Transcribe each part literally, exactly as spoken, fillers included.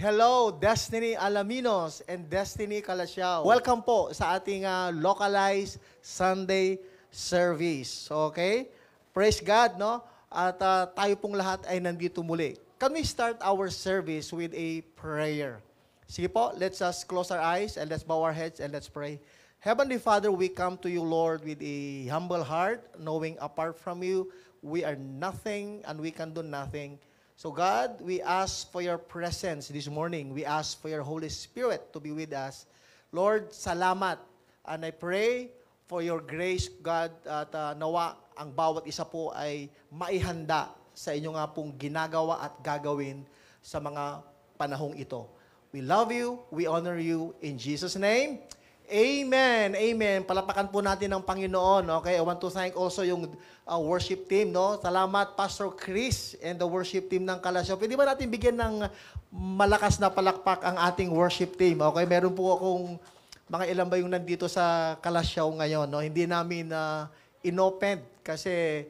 Hello, Destiny Alaminos and Destiny Calasiao. Welcome po sa ating uh, localized Sunday service. Okay? Praise God, no? At uh, tayo pong lahat ay nandito muli. Can we start our service with a prayer? Sige po, let's just close our eyes and let's bow our heads and let's pray. Heavenly Father, we come to you, Lord, with a humble heart, knowing apart from you, we are nothing and we can do nothing. So God, we ask for your presence this morning. We ask for your Holy Spirit to be with us. Lord, salamat. And I pray for your grace, God, at uh, nawa ang bawat isa po ay maihanda sa inyo nga pong ginagawa at gagawin sa mga panahong ito. We love you, we honor you, in Jesus' name. Amen. Amen. Palapakan po natin ang Panginoon. Okay, I want to thank also yung uh, worship team, no? Salamat Pastor Chris and the worship team ng Kalasyaw. Pwede ba natin bigyan ng malakas na palakpak ang ating worship team? Okay, meron po akong mga ilan ba yung nandito sa Kalasyaw ngayon, no? Hindi namin uh, inopen kasi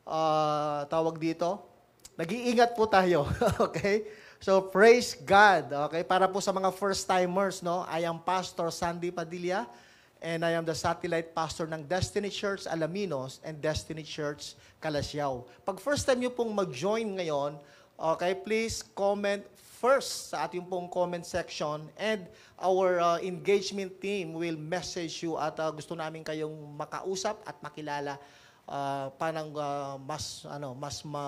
uh, tawag dito, nag-iingat po tayo. Okay? So, praise God. Okay, para po sa mga first-timers, no? I am Pastor Sandy Padilla, and I am the satellite pastor ng Destiny Church Alaminos and Destiny Church Calasiao. Pag first time nyo pong mag-join ngayon, okay, please comment first sa ating pong comment section, and our uh, engagement team will message you at uh, gusto namin kayong makausap at makilala uh, panang uh, mas, ano, mas, ma,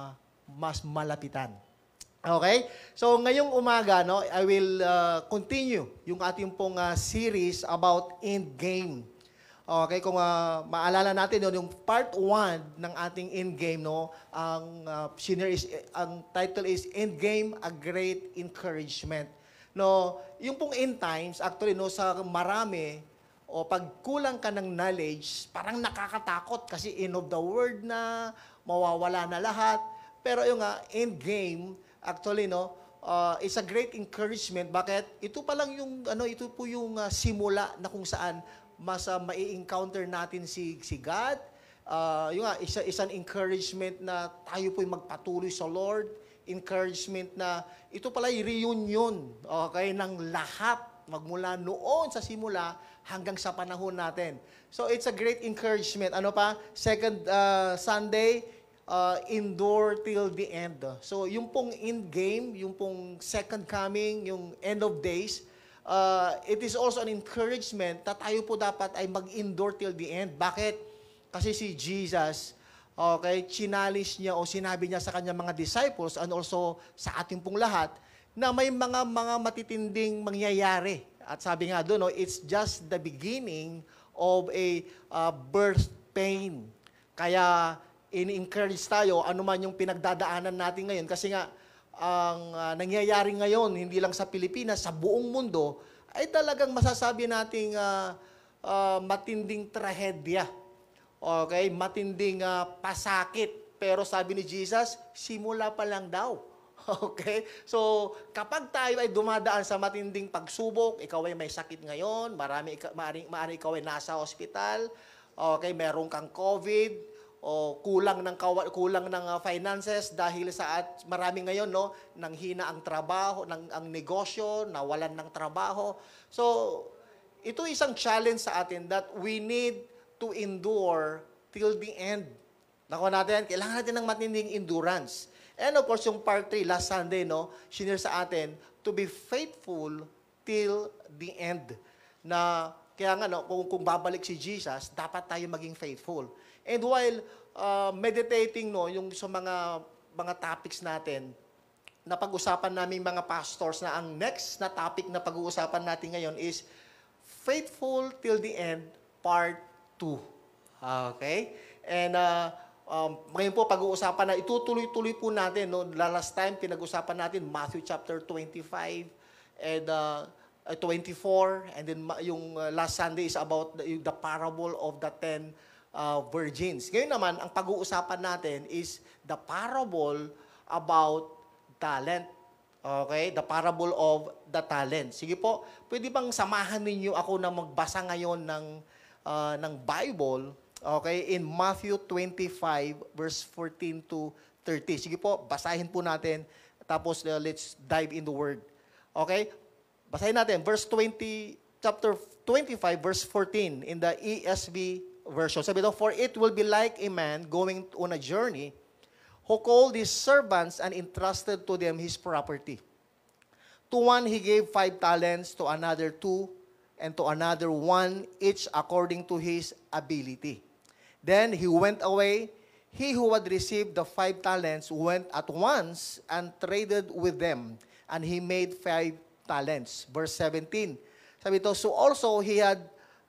mas malapitan. Okay? So, ngayong umaga, no, I will uh, continue yung ating pong uh, series about Endgame. Okay? Kung uh, maalala natin, no, yung part one ng ating Endgame, no, ang, uh, is, ang title is Endgame, A Great Encouragement. No, yung pong end times, actually, no, sa marami, o pag kulang ka ng knowledge, parang nakakatakot kasi end of the world na, mawawala na lahat. Pero yung uh, Endgame, actually, no, uh, it's a great encouragement. Bakit? Ito pa lang yung, ano, ito po yung uh, simula na kung saan mas uh, mai-encounter natin si, si God. Uh, yung nga, isa, is an encouragement na tayo po'y magpatuloy sa Lord. Encouragement na ito pala yung reunion, okay, ng lahat, magmula noon sa simula hanggang sa panahon natin. So, it's a great encouragement. Ano pa? Second uh, Sunday, Uh, endure till the end. So, yung pong end game, yung pong second coming, yung end of days, uh, it is also an encouragement na tayo po dapat ay mag-endure till the end. Bakit? Kasi si Jesus, okay, chinalis niya o sinabi niya sa kanyang mga disciples and also sa ating pong lahat na may mga mga matitinding mangyayari. At sabi nga doon, no, it's just the beginning of a uh, birth pain. Kaya in-encourage tayo, ano man yung pinagdadaanan natin ngayon. Kasi nga, ang uh, nangyayari ngayon, hindi lang sa Pilipinas, sa buong mundo, ay talagang masasabi nating uh, uh, matinding trahedya. Okay? Matinding uh, pasakit. Pero sabi ni Jesus, simula pa lang daw. Okay? So, kapag tayo ay dumadaan sa matinding pagsubok, ikaw ay may sakit ngayon, marami, maaaring, maaaring ikaw ay nasa hospital, okay, meron kang COVID, o kulang ng kulang ng uh, finances dahil sa at marami ngayon, no, nang hina ang trabaho, ng ang negosyo, nawalan ng trabaho. So ito isang challenge sa atin that we need to endure till the end. Nako natin, kailangan natin ng matinding endurance. And of course, yung part three last Sunday, no, shinare sa atin to be faithful till the end. Na kaya nga, no, kung, kung babalik si Jesus, dapat tayo maging faithful. And while uh, meditating, no, yung sa mga mga topics natin, na pag-usapan namin mga pastors na ang next na topic na pag-uusapan natin ngayon is Faithful Till the End, Part two. Okay? And uh, um, ngayon po pag-uusapan na, itutuloy-tuloy po natin. No? Last time, pinag-usapan natin Matthew chapter twenty-five and uh, twenty-four, and then yung uh, last Sunday is about the, the parable of the ten uh, virgins. Ngayon naman, ang pag-uusapan natin is the parable about talent. Okay? The parable of the talent. Sige po, pwede bang samahan ninyo ako na magbasa ngayon ng, uh, ng Bible, okay, in Matthew twenty-five, verse fourteen to thirty. Sige po, basahin po natin, tapos uh, let's dive in the Word. Okay? Basahin natin, verse twenty, chapter twenty-five, verse fourteen, in the E S V version. Sabi ito, for it will be like a man going on a journey who called his servants and entrusted to them his property. To one he gave five talents, to another two, and to another one, each according to his ability. Then he went away. He who had received the five talents went at once and traded with them, and he made five talents. Verse seventeen. Sabi ito, so also he had,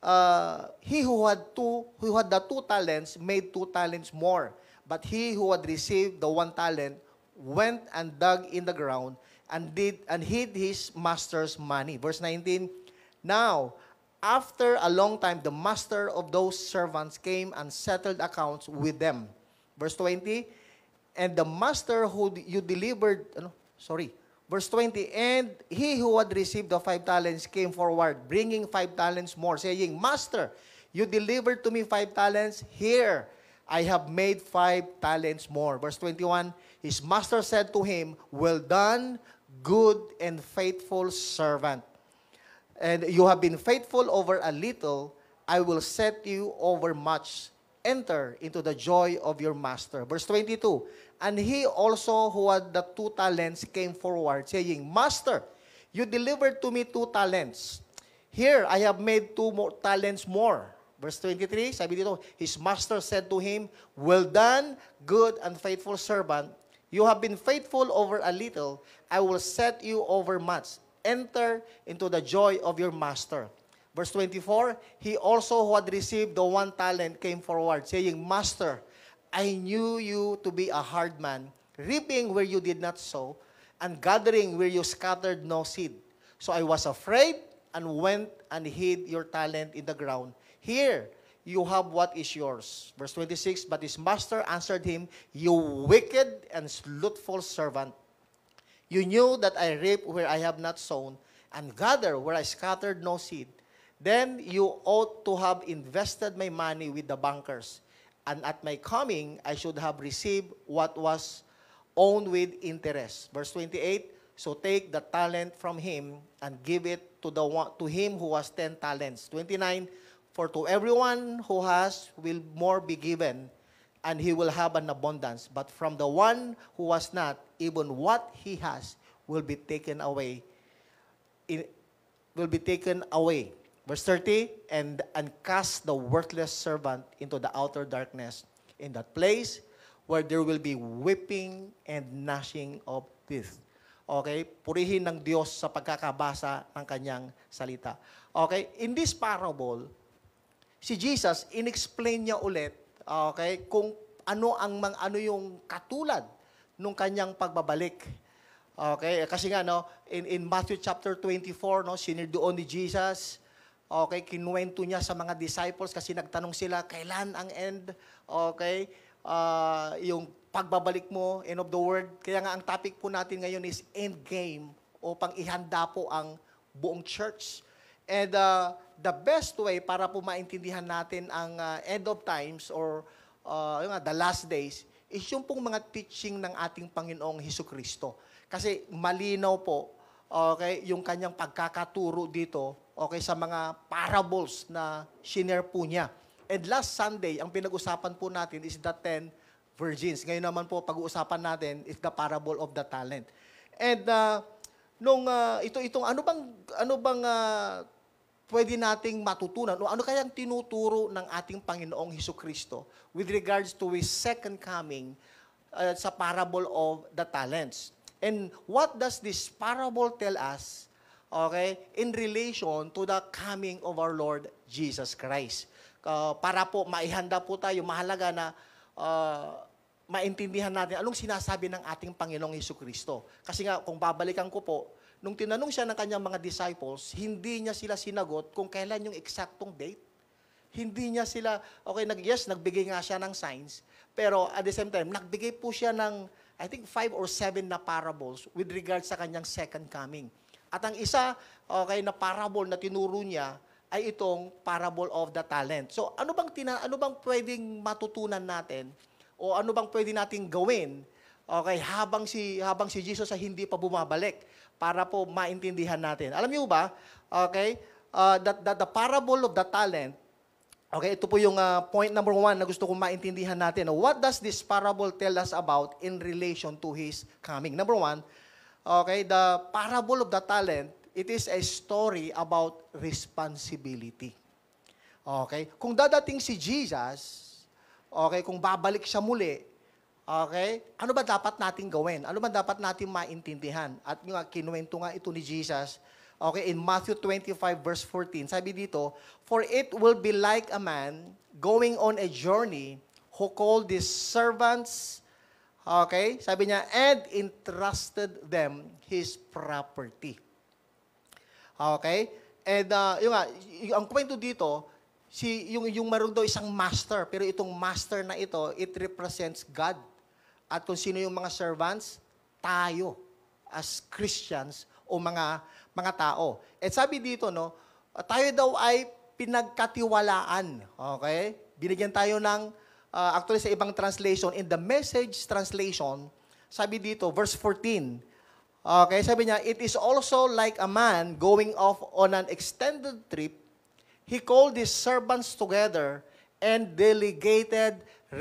uh, he who had two, who had the two talents made two talents more. But he who had received the one talent went and dug in the ground and did and hid his master's money. Verse nineteen, now, after a long time, the master of those servants came and settled accounts with them. Verse twenty, and the master who you delivered, ano, sorry, verse twenty, and he who had received the five talents came forward, bringing five talents more, saying, Master, you delivered to me five talents, here, I have made five talents more. Verse twenty-one, his master said to him, well done, good and faithful servant. And you have been faithful over a little, I will set you over much. Enter into the joy of your master. Verse twenty-two, and he also who had the two talents came forward, saying, Master, you delivered to me two talents. Here, I have made two more talents more. Verse twenty-three, sabi dito, his master said to him, well done, good and faithful servant. You have been faithful over a little, I will set you over much. Enter into the joy of your master. Verse twenty-four, he also who had received the one talent came forward, saying, Master, I knew you to be a hard man, reaping where you did not sow, and gathering where you scattered no seed. So I was afraid and went and hid your talent in the ground. Here, you have what is yours. Verse twenty-six, but his master answered him, you wicked and slothful servant. You knew that I reap where I have not sown, and gather where I scattered no seed. Then you ought to have invested my money with the bankers, and at my coming I should have received what was owned with interest. Verse twenty-eight, so take the talent from him and give it to the one, to him who has ten talents. twenty-nine, for to everyone who has will more be given, and he will have an abundance. But from the one who has not, even what he has will be taken away. It will be taken away. Verse thirty, and, and cast the worthless servant into the outer darkness, in that place where there will be weeping and gnashing of teeth. Okay? Purihin ng Diyos sa pagkakabasa ng kanyang salita. Okay? In this parable, si Jesus, inexplain niya ulit, okay, kung ano ang mga, ano yung katulad nung kanyang pagbabalik. Okay? Kasi nga, no, in, in Matthew chapter twenty-four, no, sinirdoon ni Jesus. Okay, kinuwento niya sa mga disciples kasi nagtanong sila, kailan ang end? Okay, uh, yung pagbabalik mo, end of the world. Kaya nga ang topic po natin ngayon is Endgame, upang ihanda po ang buong church. And uh, the best way para po maintindihan natin ang uh, end of times or uh, yung, uh, the last days is yung pong mga teaching ng ating Panginoong Hesukristo. Kasi malinaw po, okay, yung kanyang pagkakaturo dito, okay, sa mga parables na shinare po niya. And last Sunday, ang pinag-usapan po natin is the ten virgins. Ngayon naman po, pag-uusapan natin is the parable of the talent. And uh, nung uh, ito itong ano bang ano bang uh, pwede nating matutunan o ano kayang tinuturo ng ating Panginoong Hesukristo with regards to his second coming uh, sa parable of the talents. And what does this parable tell us, okay, in relation to the coming of our Lord Jesus Christ? Uh, para po maihanda po tayo, mahalaga na uh, maintindihan natin anong sinasabi ng ating Panginoong Hesukristo. Kasi nga, kung babalikan ko po, nung tinanong siya ng kanyang mga disciples, hindi niya sila sinagot kung kailan yung eksaktong date. Hindi niya sila, okay, nag, yes, nagbigay nga siya ng signs, pero at the same time, nagbigay po siya ng I think five or seven na parables with regards sa kanyang second coming. At ang isa, okay, na parable na tinuro niya ay itong parable of the talent. So, ano bang tina, ano bang pwedeng matutunan natin o ano bang pwede nating gawin, Okay, habang si habang si Jesus ay hindi pa bumabalik para po maintindihan natin. Alam niyo ba? Okay? Uh, that, that the parable of the talent. Okay, ito po yung uh, point number one na gusto kong maintindihan natin. What does this parable tell us about in relation to His coming? Number one, okay, the parable of the talent, it is a story about responsibility. Okay, kung dadating si Jesus, okay, kung babalik siya muli, okay, ano ba dapat natin gawin? Ano ba dapat natin maintindihan? At yung kinuwento nga ito ni Jesus, okay, in Matthew twenty-five verse fourteen, sabi dito, "For it will be like a man going on a journey who called his servants," okay, sabi niya, "and entrusted them his property." Okay? And uh, yung, yung ang kwento dito, si yung yung meron daw isang master, pero itong master na ito, it represents God. At kung sino yung mga servants, tayo as Christians o mga mga tao. At sabi dito, no, tayo daw ay pinagkatiwalaan. Okay? Binigyan tayo ng, uh, actually sa ibang translation, in the Message translation, sabi dito, verse fourteen, okay, sabi niya, "It is also like a man going off on an extended trip. He called his servants together and delegated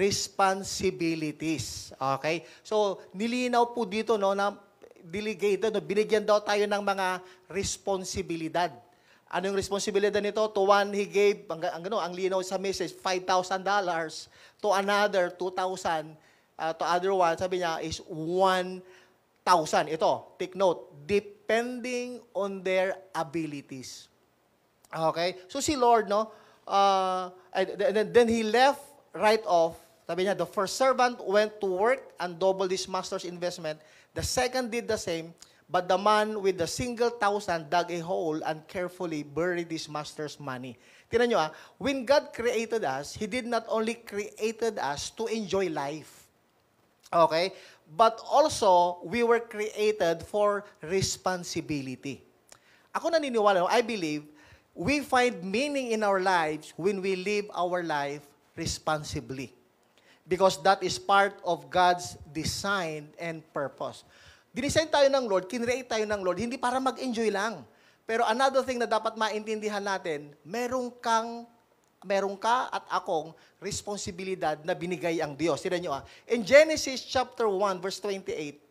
responsibilities." Okay? So, nilinaw po dito, no, na delegated, no, binigyan daw tayo ng mga responsibilidad. Ano yung responsibilidad nito? To one, he gave, ang, ang, ano, ang linaw sa message, five thousand dollars. To another, two thousand. Uh, to other one, sabi niya, is one thousand. Ito, take note, depending on their abilities. Okay? So si Lord, no, uh, and then, then he left right off. Sabi niya, the first servant went to work and doubled his master's investment. The second did the same, but the man with the single thousand dug a hole and carefully buried his master's money. Tingnan nyo ah, when God created us, He did not only created us to enjoy life. Okay? But also, we were created for responsibility. Ako naniniwala, I believe, we find meaning in our lives when we live our life responsibly. Because that is part of God's design and purpose. Dinesign tayo ng Lord, kinreate tayo ng Lord, hindi para mag-enjoy lang. Pero another thing na dapat maintindihan natin, meron kang, meron ka at akong responsibilidad na binigay ang Diyos. Tignan nyo ah. In Genesis chapter one, verse twenty-eight,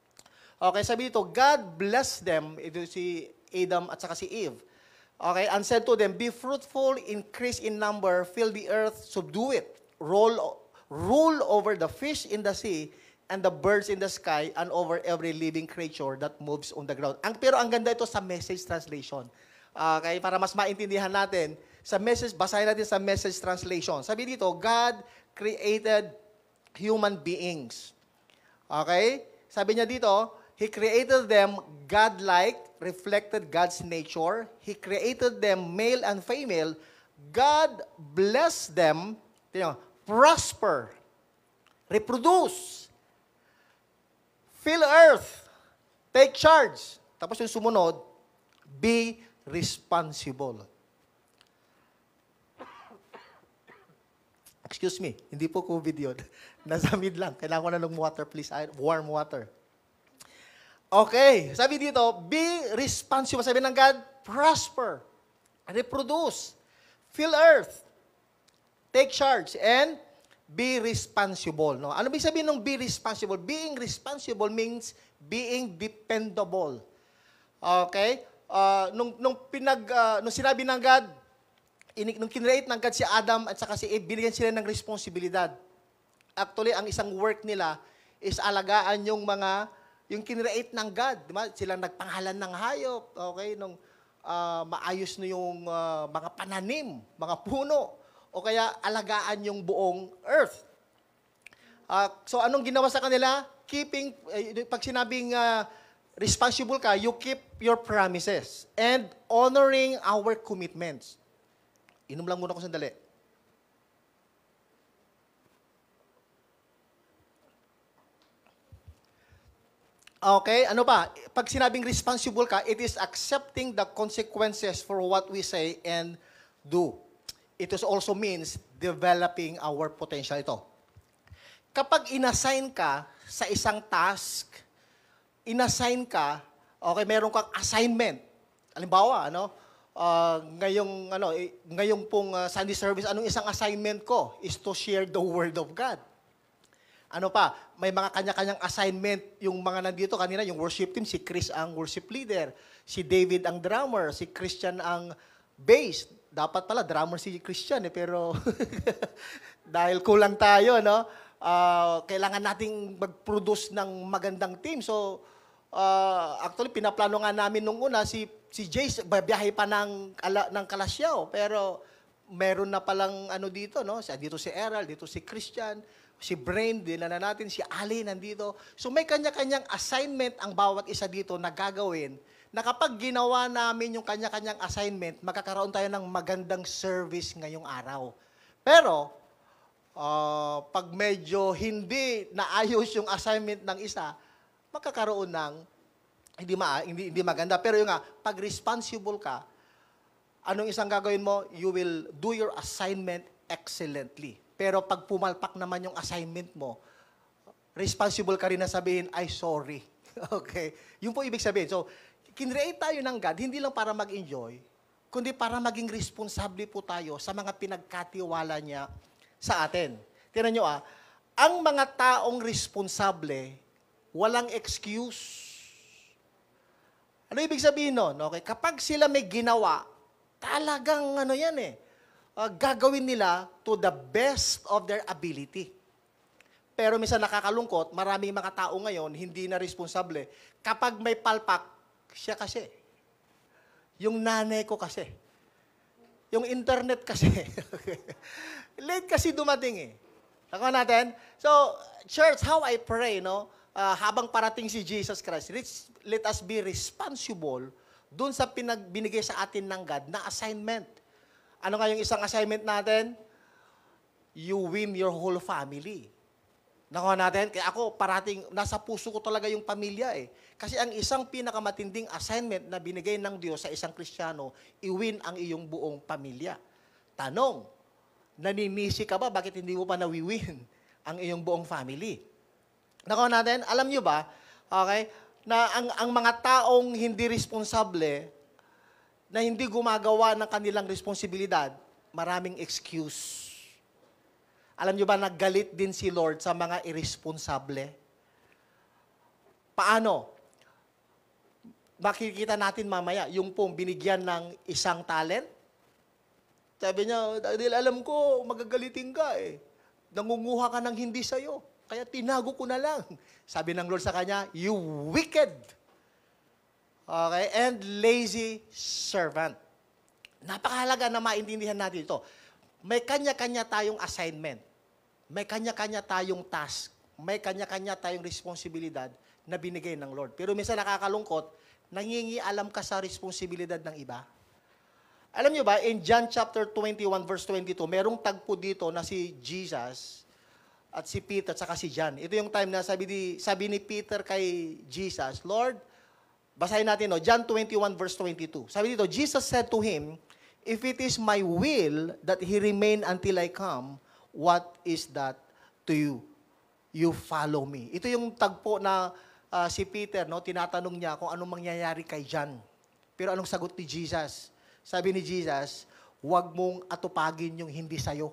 okay, sabi dito, God blessed them, ito si Adam at saka si Eve. Okay, and said to them, "Be fruitful, increase in number, fill the earth, subdue it, roll rule over the fish in the sea and the birds in the sky and over every living creature that moves on the ground." Ang, pero ang ganda ito sa Message translation. Okay, para mas maintindihan natin, sa Message, basahin natin sa Message translation. Sabi dito, God created human beings. Okay? Sabi niya dito, He created them God-like, reflected God's nature. He created them male and female. God blessed them, you know, prosper, reproduce, fill earth, take charge. Tapos yung sumunod, be responsible. Excuse me, hindi po COVID yun. Nasa mid lang. Kailangan ko na ng water, please. Warm water. Okay, sabi dito, be responsible. Sabi ng God, prosper, reproduce, fill earth, take charge, and be responsible. No? Ano ibig sabihin ng be responsible? Being responsible means being dependable. Okay? Uh, nung, nung, pinag, uh, nung sinabi ng God, in, nung kinreate ng God si Adam at saka si Eve, binigyan sila ng responsibilidad. Actually, ang isang work nila is alagaan yung mga, yung kinreate ng God. Diba? Sila nagpangalan ng hayop. Okay? Nung uh, maayos na yung uh, mga pananim, mga puno. O kaya alagaan yung buong earth. Uh, so anong ginawa sa kanila? Keeping, eh, pag sinabing uh, responsible ka, you keep your promises and honoring our commitments. Inom lang muna ko sandali. Okay, ano ba? Pag sinabing responsible ka, it is accepting the consequences for what we say and do. It also means developing our potential. Ito. Kapag inassign ka sa isang task, inassign ka, okay, meron kang assignment. Halimbawa, ano, uh, ngayong, ano, eh, ngayong pong uh, Sunday service, anong isang assignment ko is to share the Word of God. Ano pa, may mga kanya-kanyang assignment yung mga nandito kanina, yung worship team, si Chris ang worship leader, si David ang drummer, si Christian ang bass. Dapat pala drummer si Christian eh, pero dahil kulang tayo, no? Uh, kailangan nating mag-produce ng magandang team. So, uh, actually, pinaplano nga namin nung una, si, si Jace, babiyahe pa ng, ng Kalasyaw. Pero, meron na palang ano dito, no? Dito si Errol, dito si Christian, si Brain, dinala natin, si Ali nandito. So, may kanya-kanyang assignment ang bawat isa dito na gagawin, na kapag ginawa namin yung kanya-kanyang assignment, magkakaroon tayo ng magandang service ngayong araw. Pero, Uh, pag medyo hindi naayos yung assignment ng isa, magkakaroon ng hindi, ma hindi, hindi maganda. Pero yung nga, pag responsible ka, anong isang gagawin mo? You will do your assignment excellently. Pero pag pumalpak naman yung assignment mo, responsible ka rin na sabihin, ay sorry. Okay? Yun po ibig sabihin. So, kinreate tayo ng God, hindi lang para mag-enjoy, kundi para maging responsable po tayo sa mga pinagkatiwala niya sa atin. Tingnan nyo ah, ang mga taong responsable, walang excuse. Ano ibig sabihin nun? Okay? Kapag sila may ginawa, talagang ano yan eh, uh, gagawin nila to the best of their ability. Pero minsan nakakalungkot, maraming mga tao ngayon, hindi na responsable. Kapag may palpak, siya kasi. Yung nanay ko kasi. Yung internet kasi. Late kasi dumating eh. Nakuha natin? So, church, how I pray, no? Uh, habang parating si Jesus Christ, let us be responsible dun sa pinagbinigay sa atin ng God na assignment. Ano nga yung isang assignment natin? You win your whole family. Nakuha natin? Kaya ako, parating, nasa puso ko talaga yung pamilya eh. Kasi ang isang pinakamatinding assignment na binigay ng Diyos sa isang Kristiyano, i-win ang iyong buong pamilya. Tanong, naninisi ka ba? Bakit hindi mo pa nawiwin ang iyong buong family? Nakuha natin? Alam nyo ba, okay, na ang, ang mga taong hindi responsable, na hindi gumagawa ng kanilang responsibilidad, maraming excuse. Alam nyo ba, naggalit din si Lord sa mga irresponsable? Paano? Makikita natin mamaya, yung pong binigyan ng isang talent. Sabi niya, dahil alam ko, magagalitin ka eh. Nangunguha ka ng hindi sa'yo. Kaya tinago ko na lang. Sabi ng Lord sa kanya, you wicked. Okay? And lazy servant. Napakahalaga na maintindihan natin ito. May kanya-kanya tayong assignment. May kanya-kanya tayong task. May kanya-kanya tayong responsibilidad na binigay ng Lord. Pero minsan nakakalungkot, nangingialam ka sa responsibilidad ng iba. Alam niyo ba, in John chapter twenty-one, verse twenty-two, merong tagpo dito na si Jesus at si Peter at saka si John. Ito yung time na sabi ni, sabi ni Peter kay Jesus, Lord, basahin natin, no? John twenty-one, verse twenty-two. Sabi dito, Jesus said to him, if it is my will that he remain until I come, what is that to you? You follow me. Ito yung tagpo na uh, si Peter, no? Tinatanong niya kung anong mangyayari kay John. Pero anong sagot ni Jesus? Sabi ni Jesus, huwag mong atupagin yung hindi sa'yo.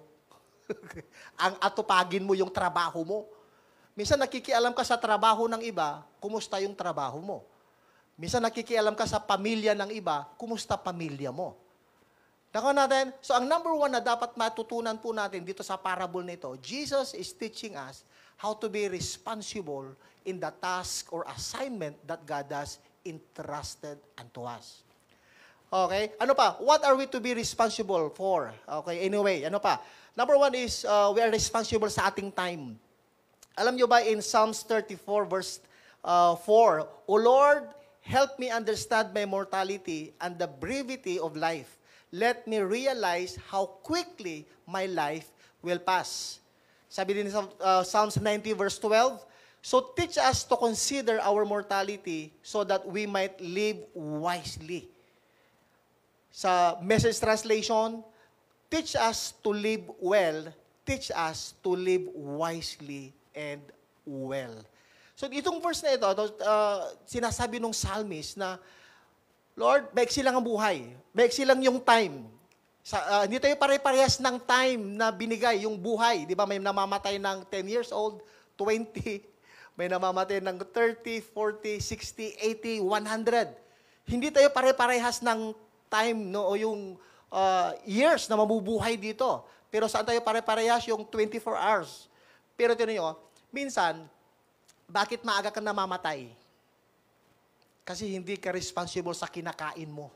Ang atupagin mo yung trabaho mo. Minsan nakikialam ka sa trabaho ng iba, kumusta yung trabaho mo? Minsan nakikialam ka sa pamilya ng iba, kumusta pamilya mo? Nakuha natin? So ang number one na dapat matutunan po natin dito sa parable nito, Jesus is teaching us how to be responsible in the task or assignment that God has entrusted unto us. Okay? Ano pa? What are we to be responsible for? Okay, anyway, ano pa? Number one is, uh, we are responsible sa ating time. Alam nyo ba in Psalms thirty-four verse uh, four, O Lord, help me understand my mortality and the brevity of life. Let me realize how quickly my life will pass. Sabi din sa uh, Psalms ninety verse twelve, so teach us to consider our mortality so that we might live wisely. Sa Message Translation, teach us to live well, teach us to live wisely and well. So itong verse na ito, uh, sinasabi ng psalmist na, Lord, maiksi lang ang buhay. Maiksi lang yung time. Sa, uh, hindi tayo pare-parehas ng time na binigay, yung buhay. Di ba, may namamatay ng ten years old, twenty, may namamatay ng thirty, forty, sixty, eighty, one hundred. Hindi tayo pare-parehas ng time, no, o yung uh, years na mabubuhay dito. Pero saan tayo pare-parehas? Yung twenty-four hours. Pero tinan nyo, minsan, bakit maaga ka namamatay? Kasi hindi ka responsible sa kinakain mo.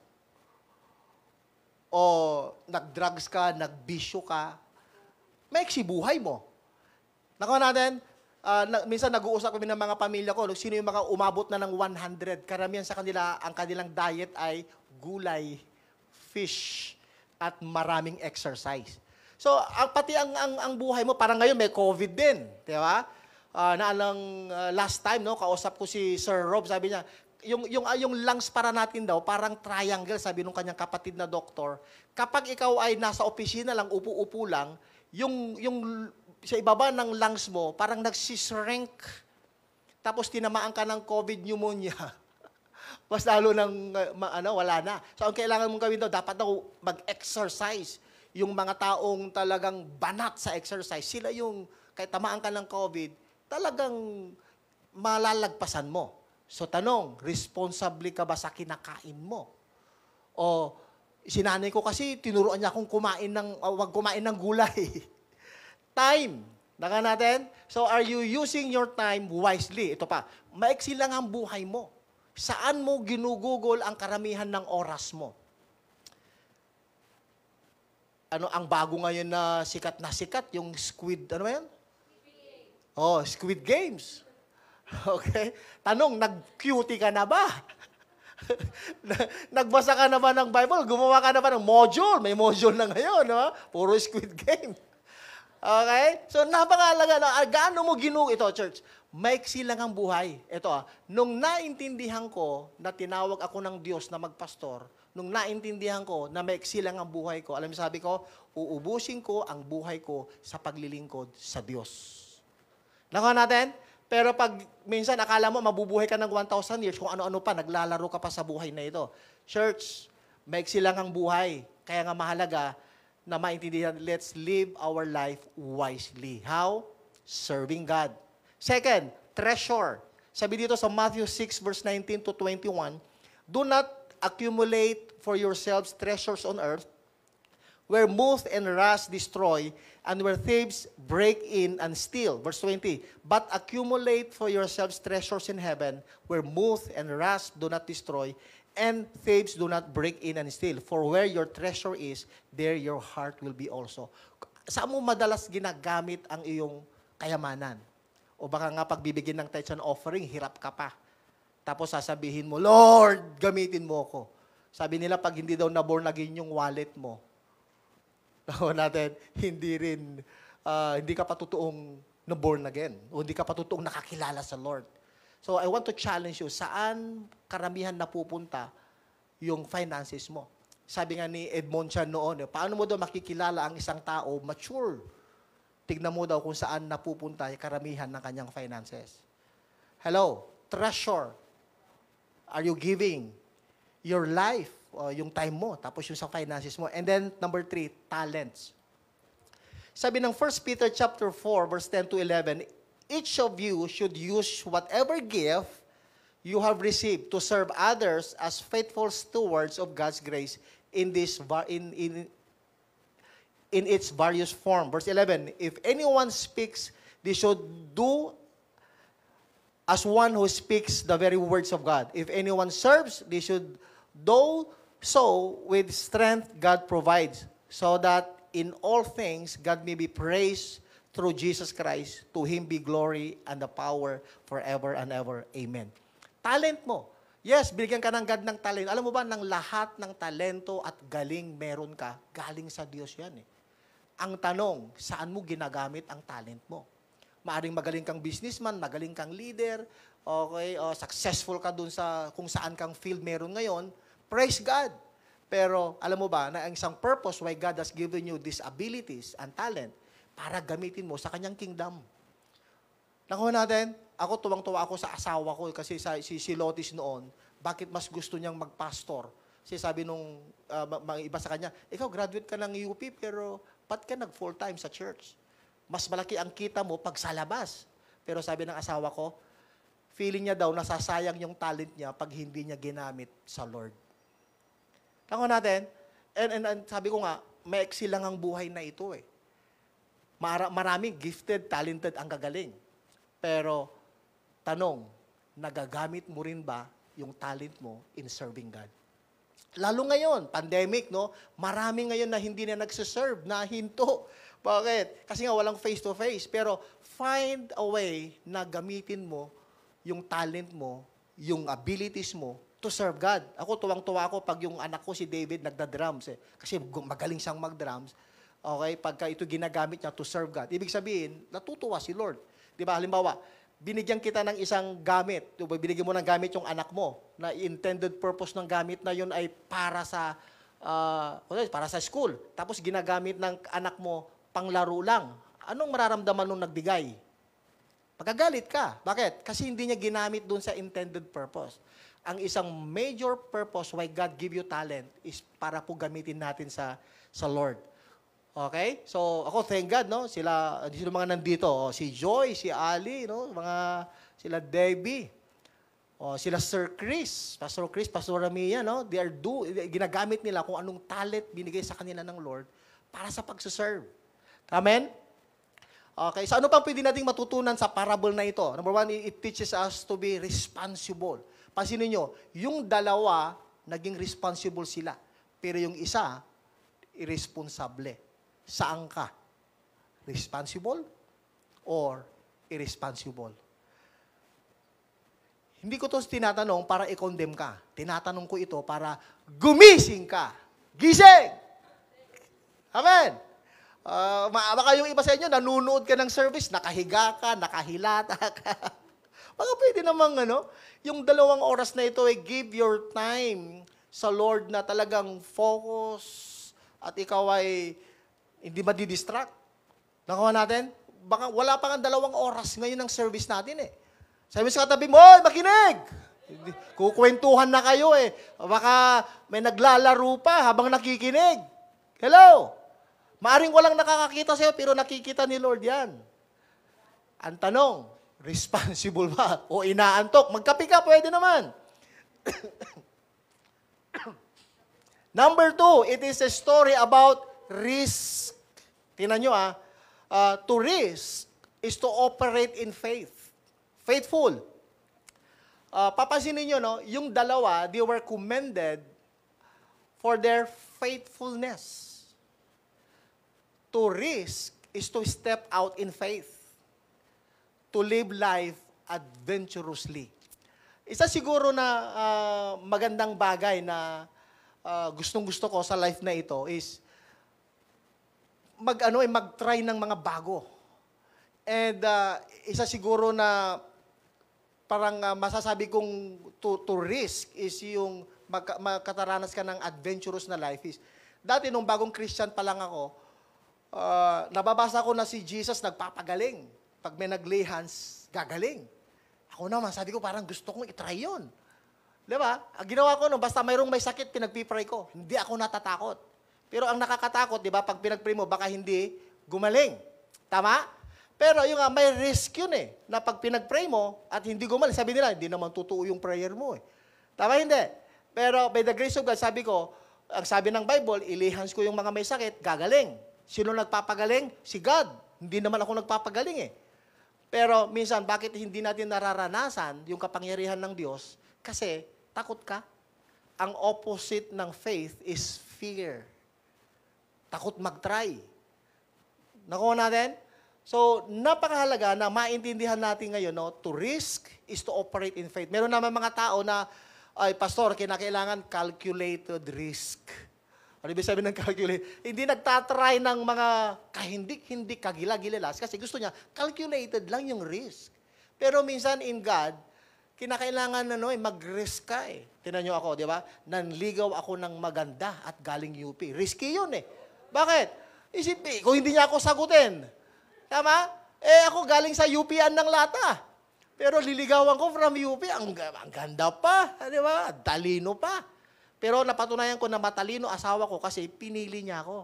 O nag-drugs ka, nag-bisyo ka, maiksi buhay mo. Nakuha natin, uh, na, minsan nag-uusap kami ng mga pamilya ko, sino yung mga umabot na ng one hundred, karamihan sa kanila, ang kanilang diet ay gulay, fish, at maraming exercise. So, ang, pati ang, ang, ang buhay mo, parang ngayon may COVID din. Di ba? Uh, naalang uh, last time, no, kausap ko si Sir Rob, sabi niya, yung, yung, uh, yung lungs para natin daw, parang triangle, sabi nung kanyang kapatid na doktor. Kapag ikaw ay nasa opisina lang, upo-upo lang, yung, yung sa ibaba ng lungs mo, parang nagsishrink. Tapos tinamaan ka ng COVID pneumonia. Mas lalo ng, uh, ano, wala na. So, ang kailangan mong gawin daw, dapat daw mag-exercise. Yung mga taong talagang banat sa exercise, sila yung, kahit tamaan ka ng COVID, talagang malalagpasan mo. So, tanong, responsable ka ba sa kinakain mo? O, sinanay ko kasi, tinuruan niya akong kumain ng, uh, wag kumain ng gulay. Time. Naka natin? So, are you using your time wisely? Ito pa, maiksi lang ang buhay mo. Saan mo ginugugol ang karamihan ng oras mo? Ano ang bago ngayon na sikat na sikat, yung squid, ano ba yan? Oh, Squid Games. Okay? Tanong, nag-cutie ka na ba? Nagbasa ka na ba ng Bible? Gumawa ka na ba ng module? May module na ngayon, no? Puro Squid Game. Okay? So, napakalaga na, gaano mo ginug ito, church? Maiksi lang ang buhay. Ito, ah, nung naintindihan ko na tinawag ako ng Diyos na magpastor, nung naintindihan ko na maiksi lang ang buhay ko, alam mo sabi ko, uubusin ko ang buhay ko sa paglilingkod sa Diyos. Nakuha natin? Pero pag minsan akala mo mabubuhay ka ng one thousand years, kung ano-ano pa, naglalaro ka pa sa buhay na ito. Church, maiksi lang ang buhay. Kaya nga mahalaga na maintindihan, let's live our life wisely. How? Serving God. Second, treasure. Sabi dito sa Matthew six, verse nineteen to twenty-one, do not accumulate for yourselves treasures on earth, where moth and rust destroy, and where thieves break in and steal. Verse twenty, but accumulate for yourselves treasures in heaven, where moth and rust do not destroy, and thieves do not break in and steal. For where your treasure is, there your heart will be also. Saan mo madalas ginagamit ang iyong kayamanan? O baka nga pagbibigyan ng tithes and offering, hirap ka pa. Tapos sasabihin mo, Lord, gamitin mo ako. Sabi nila, pag hindi daw na-born again yung wallet mo, ako natin, hindi rin, uh, hindi ka pa totoong na-born again. O hindi ka pa totoong nakakilala sa Lord. So, I want to challenge you, saan karamihan napupunta yung finances mo? Sabi nga ni Edmond Chan noon, paano mo daw makikilala ang isang tao mature? Tignan mo daw kung saan napupunta yung karamihan ng kanyang finances. Hello, treasure. Are you giving your life, uh, yung time mo, tapos yung sa finances mo? And then, number three, talents. Sabi ng First Peter chapter four, verse ten to eleven, each of you should use whatever gift you have received to serve others as faithful stewards of God's grace in this in in in its various form. Verse eleven, if anyone speaks, they should do as one who speaks the very words of God. If anyone serves, they should do so with strength God provides, so that in all things God may be praised through Jesus Christ. To Him be glory and the power forever and ever. Amen. Talent mo. Yes, bigyan ka ng God ng talent. Alam mo ba, ng lahat ng talento at galing meron ka, galing sa Diyos yan eh. Ang tanong, saan mo ginagamit ang talent mo? Maaring magaling kang businessman, magaling kang leader, okay, o successful ka dun sa kung saan kang field meron ngayon, praise God. Pero alam mo ba, na ang isang purpose why God has given you these abilities and talent, para gamitin mo sa kanyang kingdom. Nakuha natin, ako tuwang-tuwa ako sa asawa ko kasi sa, si, si Lotis noon, bakit mas gusto niyang magpastor? Kasi sabi nung uh, mga iba sa kanya, ikaw graduate ka ng U P pero ba't ka nag full-time sa church? Mas malaki ang kita mo pag sa labas. Pero sabi ng asawa ko, feeling niya daw nasasayang yung talent niya pag hindi niya ginamit sa Lord. Tango natin, and, and, and sabi ko nga, maiksi lang ang buhay na ito eh. Mara, maraming gifted, talented ang gagaling. Pero, tanong, nagagamit mo rin ba yung talent mo in serving God? Lalo ngayon, pandemic, no? Marami ngayon na hindi na nagsiserve, na hinto. Bakit? Kasi nga walang face-to-face. Pero, find a way na gamitin mo yung talent mo, yung abilities mo, to serve God. Ako, tuwang-tuwa ako pag yung anak ko, si David, nagda-drums eh. Kasi magaling siyang mag-drums. Okay? Pagka ito ginagamit niya to serve God. Ibig sabihin, natutuwa si Lord. Di ba? Halimbawa, binigyan kita ng isang gamit. Diba? Binigyan mo ng gamit yung anak mo na intended purpose ng gamit na yun ay para sa uh, para sa school. Tapos ginagamit ng anak mo panglaro lang. Anong mararamdaman nung nagbigay? Magagalit ka. Bakit? Kasi hindi niya ginamit dun sa intended purpose. Ang isang major purpose why God give you talent is para po gamitin natin sa sa Lord. Okay? So, ako, thank God, no? Sila, sila mga nandito. Oh, si Joy, si Ali, no? Mga, sila Debbie. Oh, sila Sir Chris, Pastor Chris, Pastor Ramia, no? They are do, ginagamit nila kung anong talent binigay sa kanila ng Lord para sa pagsuserve. Amen? Okay, so ano pang pwede nating matutunan sa parable na ito? Number one, it teaches us to be responsible. Pansinin nyo, yung dalawa, naging responsible sila. Pero yung isa, irresponsable. Saan ka? Responsible or irresponsible? Hindi ko ito tinatanong para i-condemn ka. Tinatanong ko ito para gumising ka. Gising! Amen! Uh, baka yung iba sa inyo, nanunood ka ng service, nakahiga ka, nakahilata ka. Baka pwede namang, ano, yung dalawang oras na ito, eh, give your time sa Lord na talagang focus at ikaw ay hindi madidistract. Nakuha natin? Baka wala pa nga dalawang oras ngayon ng service natin eh. Sabi sa katabi mo, oy, makinig! Kukwentuhan na kayo eh. Baka may naglalaro pa habang nakikinig. Hello? Maaring walang nakakakita sa'yo, pero nakikita ni Lord yan. Ang tanong, responsible ba? O inaantok? Magkapi ka, pwede naman. Number two, it is a story about risk. Tingnan nyo ah, uh, to risk is to operate in faith. Faithful. Uh, papansinin nyo, no, yung dalawa, they were commended for their faithfulness. To risk is to step out in faith. To live life adventurously. Isa siguro na uh, magandang bagay na uh, gustong-gusto ko sa life na ito is mag ano eh mag-try ng mga bago. And uh, isa siguro na parang uh, masasabi kong to, to risk is yung mag, magkataranas ka ng adventurous na life is. Dati nung bagong Christian pa lang ako, uh, nababasa ko na si Jesus nagpapagaling. Pag may nag-lay hands, gagaling. Ako naman, sabi ko parang gusto kong itry yun. Di ba? Ang ginawa ko, no, basta mayroong may sakit, pinagpipray ko. Hindi ako natatakot. Pero ang nakakatakot, di ba, pag pinagpray mo, baka hindi gumaling. Tama? Pero yung uh, may risk yun eh, na pag pinagpray mo at hindi gumaling, sabi nila, hindi naman totoo yung prayer mo eh. Tama, hindi? Pero by the grace of God, sabi ko, ang sabi ng Bible, ilihans ko yung mga may sakit, gagaling. Sino nagpapagaling? Si God. Hindi naman ako nagpapagaling eh. Pero minsan, bakit hindi natin nararanasan yung kapangyarihan ng Diyos? Kasi takot ka. Ang opposite ng faith is fear. Takot mag-try. Nakuha natin? So, napakahalaga na maintindihan natin ngayon, no, to risk is to operate in faith. Meron naman mga tao na, ay, pastor, kinakailangan calculated risk. Ano ibig sabihin ng calculate? Hindi nagtatry ng mga kahindik-hindik, kagila-gilalas kasi gusto niya, calculated lang yung risk. Pero minsan in God, kinakailangan na no, eh, mag-risk ka eh. Tinan niyo ako, di ba? Nanligaw ako ng maganda at galing U P. Risky yun eh. Bakit? Isipin, kung hindi niya ako sagutin. Tama? Eh ako galing sa U P-an ng Lata. Pero liligawan ko from U P, ang, ang ganda pa, di ba? Talino pa. Pero napatunayan ko na matalino asawa ko kasi pinili niya ako.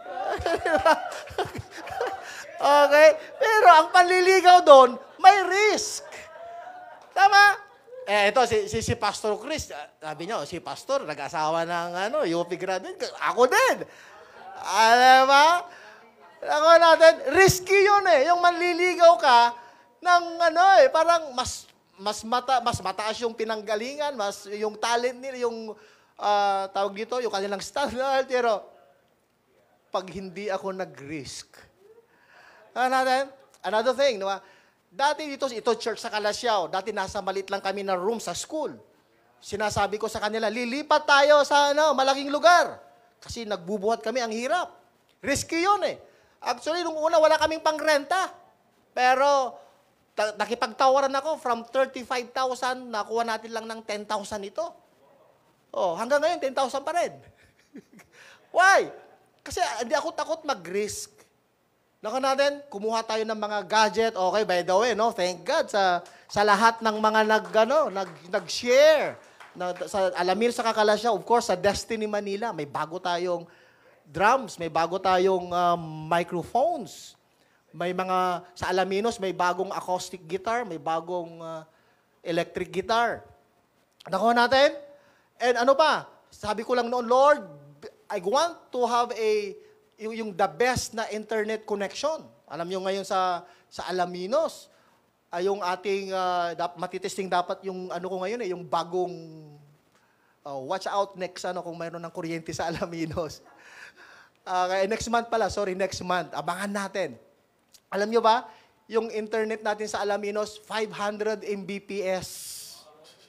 Okay? Pero ang panliligaw doon, may risk. Tama? Eh, ito, si, si, si Pastor Chris, sabi niya, si Pastor, nag-asawa ng ano, U P graduate. Ako din. Alam ba? Ako natin, risky yun eh. Yung manliligaw ka, ng ano eh, parang mas mas mata mas mataas yung pinanggalingan, mas yung talent nila, yung uh, tawag dito, yung kanilang standard, pero pag hindi ako nag-risk. Ano natin? Another thing, di ba? Dati dito, ito church sa Calasiao, dati nasa malit lang kami na room sa school. Sinasabi ko sa kanila, lilipat tayo sa ano, malaking lugar. Kasi nagbubuhat kami, ang hirap. Risky yun eh. Actually, nung una, wala kaming pangrenta. Pero, nakipagtawaran ako from thirty-five thousand, nakuha natin lang ng ten thousand ito. Oh, hanggang ngayon, ten thousand pa rin. Why? Kasi hindi ako takot mag-risk. Naka natin, kumuha tayo ng mga gadget. Okay, by the way, no? Thank God sa sa lahat ng mga nag, ano, nag, nag-share. Na, sa Alamin sa Kakalasya, of course, sa Destiny Manila, may bago tayong drums, may bago tayong um, microphones. May mga, sa Alaminos, may bagong acoustic guitar, may bagong uh, electric guitar. Nakuha natin? And ano pa? Sabi ko lang noon, Lord, I want to have a, yung, yung the best na internet connection. Alam nyo ngayon sa, sa Alaminos, ay yung ating, uh, dap, matitesting dapat yung, ano ko ngayon eh, yung bagong, uh, watch out next, ano, kung mayroon ng kuryente sa Alaminos. Uh, next month pala, sorry, next month. Abangan natin. Alam nyo ba, yung internet natin sa Alaminos, five hundred megabits per second.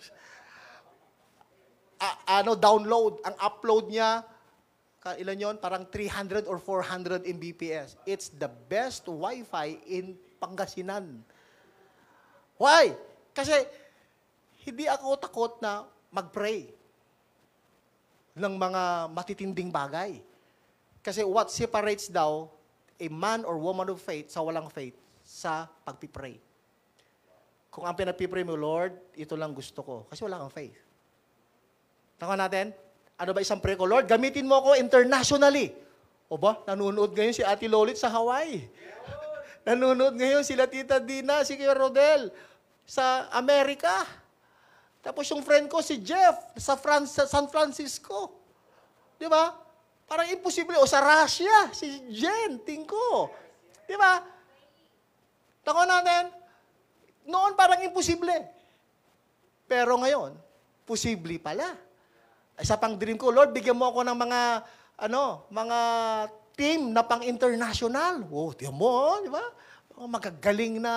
A- ano, download. Ang upload niya, ilan yon? Parang three hundred or four hundred megabits per second. It's the best Wi-Fi in Pangasinan. Why? Kasi, hindi ako takot na mag-pray ng mga matitinding bagay. Kasi what separates daw a man or woman of faith sa walang faith sa pagpipray. Kung ang pinagpipray mo, Lord, ito lang gusto ko. Kasi wala kang faith. Taka natin? Ano ba isang pray ko? Lord, gamitin mo ako internationally. O ba, nanonood ngayon si Ate Lolit sa Hawaii. Nanonood ngayon sila Tita Dina, si Kuya Rodel sa Amerika. Tapos yung friend ko, si Jeff, sa, France, sa San Francisco. Di ba? Parang imposible. O sa Russia, si Jen, tingko. Di ba? Tako natin, noon parang imposible. Pero ngayon, posible pala. Isa pang dream ko, Lord, bigyan mo ako ng mga, ano, mga team na pang-international. Oh, tiyan mo, di ba? Magagaling na,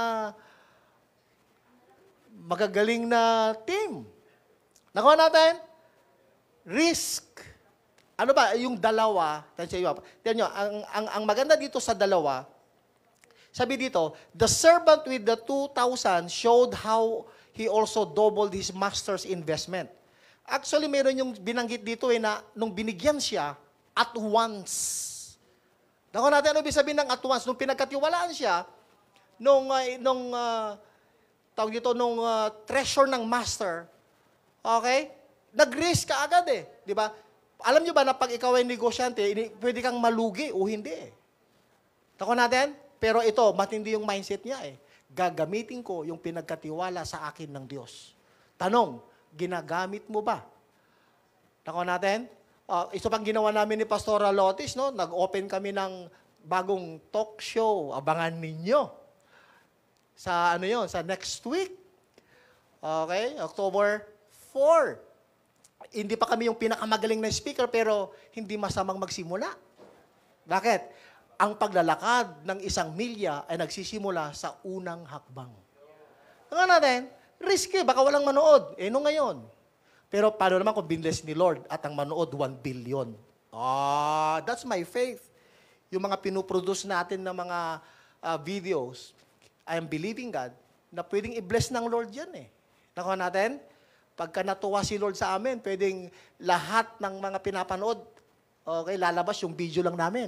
magagaling na team. Nakuha natin? Risk. Ano ba, yung dalawa, tignan nyo, ang, ang, ang maganda dito sa dalawa, sabi dito, the servant with the two thousand showed how he also doubled his master's investment. Actually, meron yung binanggit dito eh, na nung binigyan siya, at once. Naku natin, ano ibig sabihin ng at once? Nung pinagkatiwalaan siya, nung, uh, nung uh, tawag dito, nung uh, treasure ng master, okay, nag-risk ka agad eh, di ba? Alam nyo ba na pag ikaw ay negosyante, pwede kang malugi o hindi eh. Tako natin? Pero ito, matindi yung mindset niya eh. Gagamitin ko yung pinagkatiwala sa akin ng Diyos. Tanong, ginagamit mo ba? Tako natin? Uh, ito pang ginawa namin ni Pastora Lotis, no? Nag-open kami ng bagong talk show. Abangan ninyo. Sa ano yon? Sa next week. Okay? October fourth. Hindi pa kami yung pinakamagaling na speaker, pero hindi masamang magsimula. Bakit? Ang paglalakad ng isang milya ay nagsisimula sa unang hakbang. Nga natin, risky, baka walang manood. Eh, no ngayon. Pero paano naman kung binless ni Lord at ang manood, one billion? Ah, that's my faith. Yung mga pinuproduce natin na mga uh, videos, I am believing God na pwedeng i-bless ng Lord yan eh. Nakuha natin? Pagka natuwa si Lord sa amin, pwedeng lahat ng mga pinapanood, okay, lalabas yung video lang namin.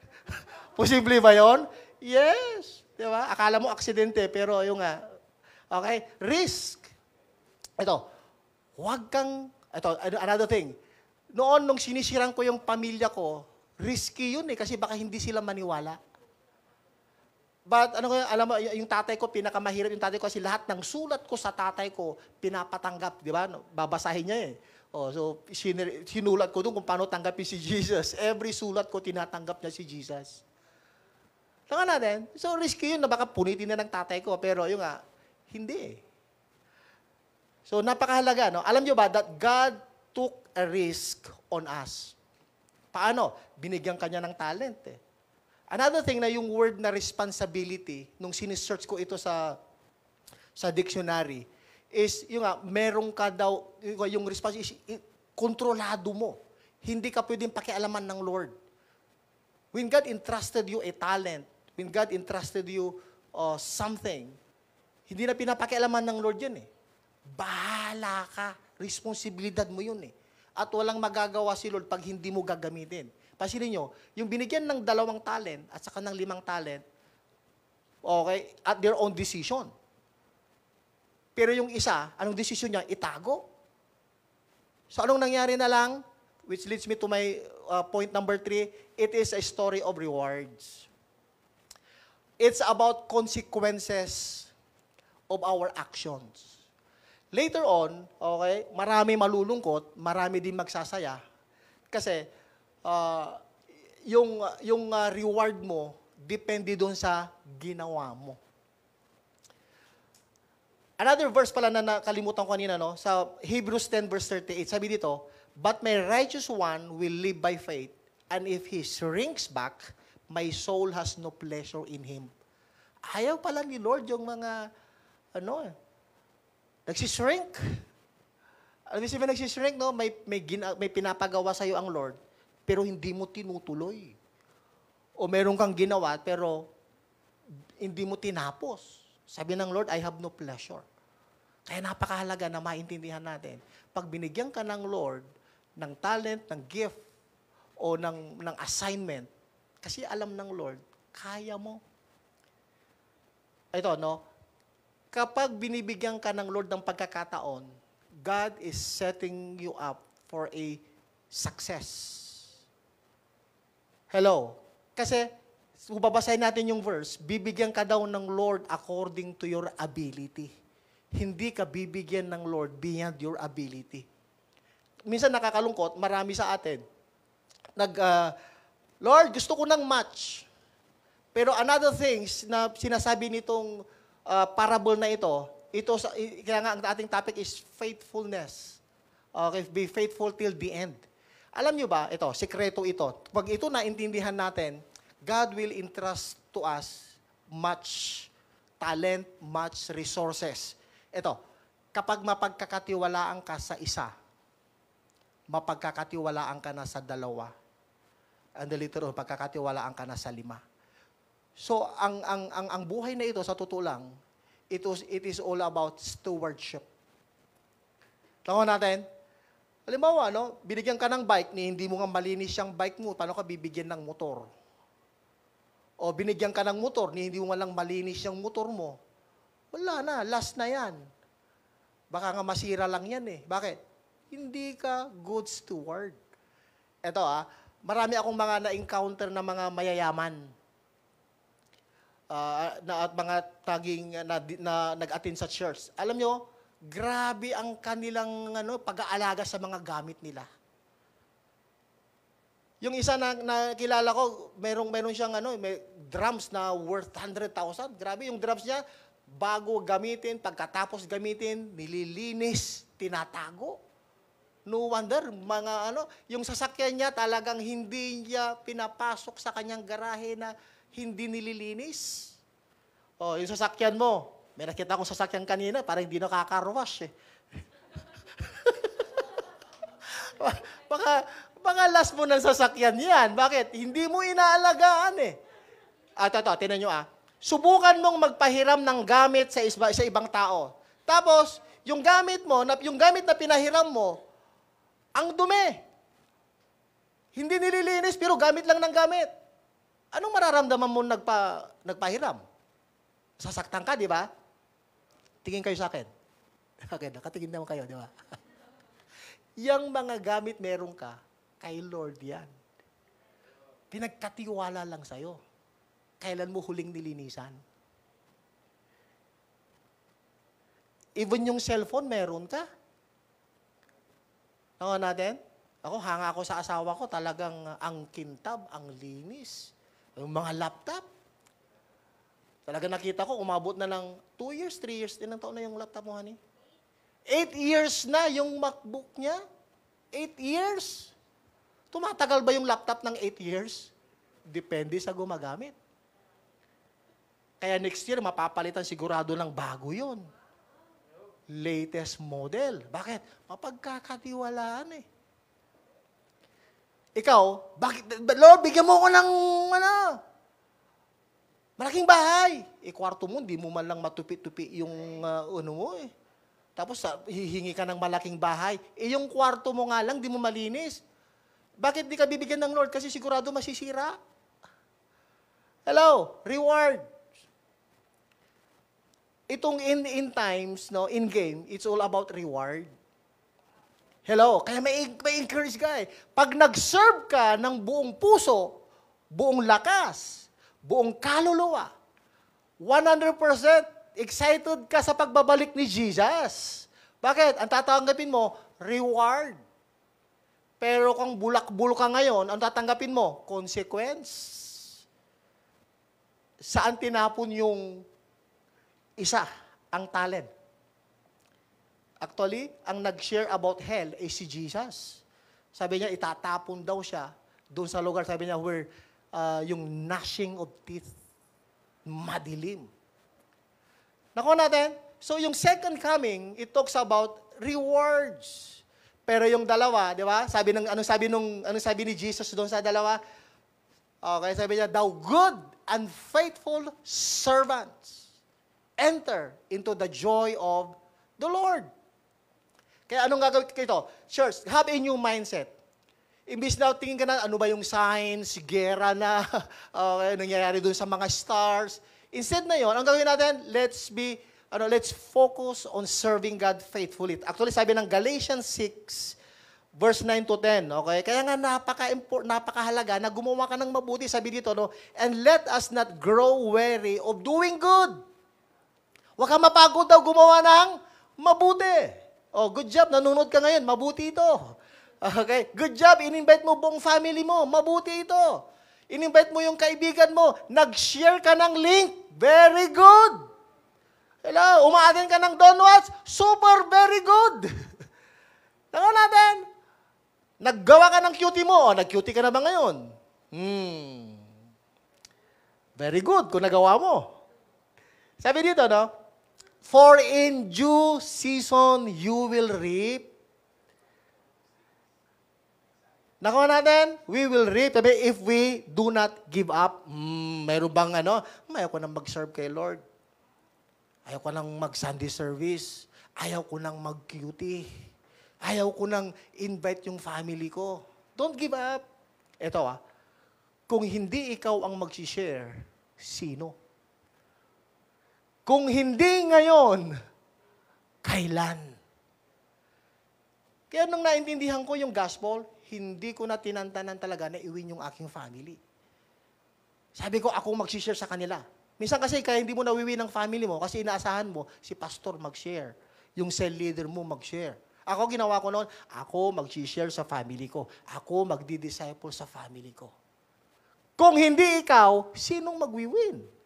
Posible ba yon? Yes. Di ba? Akala mo aksidente, pero yung nga, Okay? Risk. Ito, huwag kang, ito, another thing. Noon, nung sinisirang ko yung pamilya ko, risky yun eh, kasi baka hindi sila maniwala. But, ano ko, alam mo, yung tatay ko, pinakamahirap yung tatay ko, kasi lahat ng sulat ko sa tatay ko, pinapatanggap, di ba? Babasahin niya eh. Oh, so, sinulat ko doon kung paano tanggapin si Jesus. Every sulat ko, tinatanggap niya si Jesus. Tanga natin. So, risky yun na baka punitin na ng tatay ko, pero yung nga, hindi eh. So, napakahalaga, no? Alam niyo ba that God took a risk on us? Paano? Binigyan kanya ng talent eh. Another thing na yung word na responsibility, nung sinesearch ko ito sa sa dictionary, is yung nga, merong ka daw, yung responsibility, kontrolado mo. Hindi ka pwedeng pakialaman ng Lord. When God entrusted you a talent, when God entrusted you uh, something, hindi na pinapakialaman ng Lord yan eh. Bahala ka. Responsibilidad mo yun eh. At walang magagawa si Lord pag hindi mo gagamitin. Pansinin nyo, yung binigyan ng dalawang talent at saka ng limang talent, okay, at their own decision. Pero yung isa, anong decision niya? Itago. So anong nangyari na lang? Which leads me to my uh, point number three, it is a story of rewards. It's about consequences of our actions. Later on, okay, marami malulungkot, marami din magsasaya. Kasi, uh, yung, yung uh, reward mo, depende doon sa ginawa mo. Another verse pala na nakalimutan ko kanina, no? Sa Hebrews ten verse thirty-eight, sabi dito, but my righteous one will live by faith, and if he shrinks back, my soul has no pleasure in him. Ayaw pala ni Lord yung mga, ano, nagsishrink. Alam mo siya nagsishrink, no? May, may, gina, may pinapagawa sa'yo ang Lord, pero hindi mo tinutuloy. O meron kang ginawa, pero hindi mo tinapos. Sabi ng Lord, I have no pleasure. Kaya napakahalaga na maintindihan natin. Pag binigyan ka ng Lord, ng talent, ng gift, o ng, ng assignment, kasi alam ng Lord, kaya mo. Ito, no? Kapag binibigyan ka ng Lord ng pagkakataon, God is setting you up for a success. Hello? Kasi, kung babasahin natin yung verse, bibigyan ka daw ng Lord according to your ability. Hindi ka bibigyan ng Lord beyond your ability. Minsan nakakalungkot, marami sa atin, nag, uh, Lord, gusto ko ng match. Pero another things na sinasabi nitong uh, parable na ito, ito sa, kaya nga ang ating topic is faithfulness. Okay, be faithful till the end. Alam nyo ba, ito, sekreto ito. Pag ito naintindihan natin, God will entrust to us much talent, much resources. Ito, kapag mapagkakatiwalaan ka sa isa, mapagkakatiwalaan ka na sa dalawa, and the later on, pagkakatiwalaan ka na sa lima. So, ang, ang, ang, ang buhay na ito, sa totoo lang, it, was, it is all about stewardship. Tangon natin, halimbawa, no, binigyan ka ng bike, ni hindi mo nga malinis yung bike mo, paano ka bibigyan ng motor? O binigyan ka ng motor, ni hindi mo lang malinis yung motor mo, wala na, last na yan. Baka nga masira lang yan eh. Bakit? Hindi ka good steward. Ito ah, marami akong mga na-encounter na mga mayayaman. Uh, na at mga taging na, na nag-attend sa church. Alam nyo, grabe ang kanilang ano, pag-aalaga sa mga gamit nila. Yung isa na nakilala ko, merong meron siyang ano, may drums na worth one hundred thousand. Grabe, yung drums niya, bago gamitin, pagkatapos gamitin, nililinis, tinatago. No wonder, mga ano, yung sasakyan niya talagang hindi niya pinapasok sa kanyang garahe na hindi nililinis. O, yung sasakyan mo, may nakita akong sasakyan kanina, parang hindi nakaka-wash eh. Baka, baka last mo ng sasakyan yan. Bakit? Hindi mo inaalagaan eh. At ito, tinan nyo ah. Subukan mong magpahiram ng gamit sa, isba, sa ibang tao. Tapos, yung gamit mo, yung gamit na pinahiram mo, ang dumi. Hindi nililinis, pero gamit lang ng gamit. Anong mararamdaman mo nagpa, nagpahiram? Sasaktan ka, di ba? Tingin kayo sa akin. Okay, nakatingin naman kayo, di ba? Yang mga gamit meron ka, kay Lord yan. Pinagkatiwala lang sa'yo. Kailan mo huling nilinisan? Even yung cellphone, meron ka. Tama natin? Ako, hanga ako sa asawa ko, talagang ang kintab, ang linis. Yung mga laptop. Talaga nakita ko, umabot na ng two years, three years, ilang taon na yung laptop mo, honey? Eight years na yung MacBook niya. Eight years. Tumatagal ba yung laptop ng eight years? Depende sa gumagamit. Kaya next year, mapapalitan sigurado ng bago yun. Latest model. Bakit? Mapagkakatiwalaan eh. Ikaw, bakit, Lord, bigyan mo ko ng, ano, malaking bahay. Eh, kwarto mo, hindi mo man lang matupi-tupi yung, uh, ano mo eh. Tapos, uh, hihingi ka ng malaking bahay. Eh, yung kwarto mo nga lang, di mo malinis. Bakit di ka bibigyan ng Lord? Kasi sigurado masisira. Hello, reward. Itong in, in times, no, in game, it's all about reward. Hello, kaya may, may encourage ka eh. Pag nag-serve ka ng buong puso, buong lakas, buong kaluluwa, one hundred percent excited ka sa pagbabalik ni Jesus. Bakit? Ang tatanggapin mo, reward. Pero kung bulak-bulok ka ngayon, ang tatanggapin mo, consequence. Saan tinapon yung isa, ang talent? Actually, ang nag-share about hell ay si Jesus. Sabi niya, itatapon daw siya doon sa lugar, sabi niya, where uh, yung gnashing of teeth, madilim. Nakuha natin? So, yung second coming, it talks about rewards. Pero yung dalawa, di ba? Sabi ng anong sabi nung anong sabi ni Jesus doon sa dalawa? Okay, sabi niya, "Thou good and faithful servants, enter into the joy of the Lord." Kaya anong gagawin kito? Church, have a new mindset. Imbis na tingin ka na, ano ba yung signs, gera na, okay, nangyayari doon sa mga stars. Instead na yon, ang gagawin natin, let's be, ano, let's focus on serving God faithfully. Actually, sabi ng Galatians six, verse nine to ten, okay? Kaya nga napaka napakahalaga na gumawa ka ng mabuti, sabi dito, no? And let us not grow weary of doing good. Huwag ka mapagod daw gumawa ng mabuti. Oh, good job, nanonood ka ngayon, mabuti ito. Okay? Good job, in-invite mo buong family mo, mabuti ito. In-invite mo yung kaibigan mo, nag-share ka ng link, very good. Hello, umaatin ka ng donuts, super, very good. Tama natin. Naggawa ka ng cutie mo, oh, nag-cutie ka na ba ngayon? Hmm. Very good, kung nagawa mo. Sabi dito, no? For in due season you will reap. Nakuha natin? We will reap. Sabi, if we do not give up, hmm, mayroon bang ano? Ayaw ko nang mag-serve kay Lord. Ayaw ko nang mag-Sunday service. Ayaw ko nang mag-cutie. Ayaw ko nang invite yung family ko. Don't give up. Ito ah, kung hindi ikaw ang mag-share, sino? Kung hindi ngayon, kailan? Kaya nung naintindihan ko yung gospel, hindi ko na tinantanan talaga na iwin yung aking family. Sabi ko, ako mag-share sa kanila. Minsan kasi kaya hindi mo nawiwin ang family mo kasi inaasahan mo si pastor mag-share. Yung cell leader mo mag-share. Ako ginawa ko noon, ako mag-share sa family ko. Ako magdi-disciple sa family ko. Kung hindi ikaw, sinong magwiwin?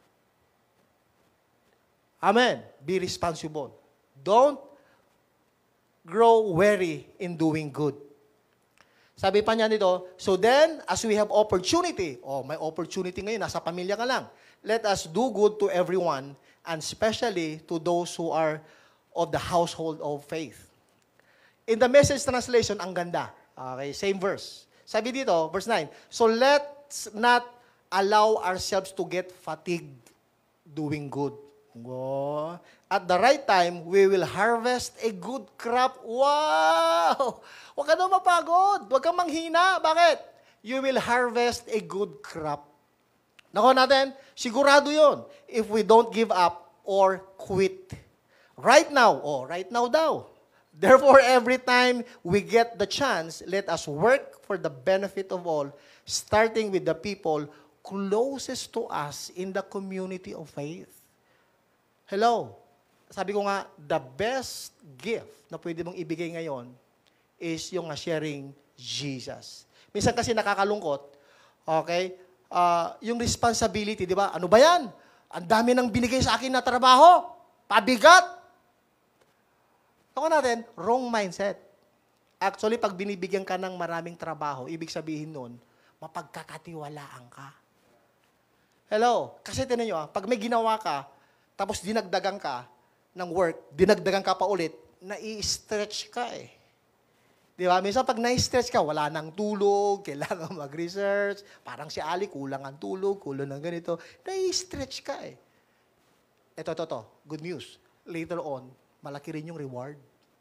Amen. Be responsible. Don't grow weary in doing good. Sabi pa niya dito, so then, as we have opportunity, oh, may opportunity ngayon, nasa pamilya ka lang, let us do good to everyone, and especially to those who are of the household of faith. In the Message translation, ang ganda. Okay, same verse. Sabi dito, verse nine, so let's not allow ourselves to get fatigued doing good. Wow. At the right time, we will harvest a good crop. Wow! Huwag ka daw mapagod. Huwag kang manghina. Bakit? You will harvest a good crop. Nakuha natin? Sigurado yon if we don't give up or quit. Right now, oh, right now daw. Therefore, every time we get the chance, let us work for the benefit of all, starting with the people closest to us in the community of faith. Hello. Sabi ko nga, the best gift na pwede mong ibigay ngayon is yung sharing Jesus. Minsan kasi nakakalungkot, okay, uh, yung responsibility, di ba? Ano ba yan? Ang dami nang binigay sa akin na trabaho. Pabigat. Ako natin, wrong mindset. Actually, pag binibigyan ka ng maraming trabaho, ibig sabihin nun, mapagkakatiwalaan ka. Hello? Kasi tinan nyo, ah, pag may ginawa ka, tapos dinagdagan ka ng work, dinagdagan ka pa ulit, nai-stretch ka eh. Di ba? Minsan pag na-stretch ka, wala nang tulog, kailangan mag-research, parang si Ali, kulang ang tulog, kulang ng ganito, nai-stretch ka eh. Ito, ito, ito, good news. Later on, malaki rin yung reward.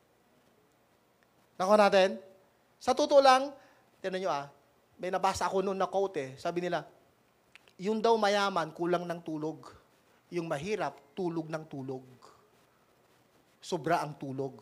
Nako natin, sa totoo lang, tinan nyo ah, may nabasa ako noon na quote eh, sabi nila, yung daw mayaman, kulang ng tulog. Yung mahirap, tulog ng tulog. Sobra ang tulog.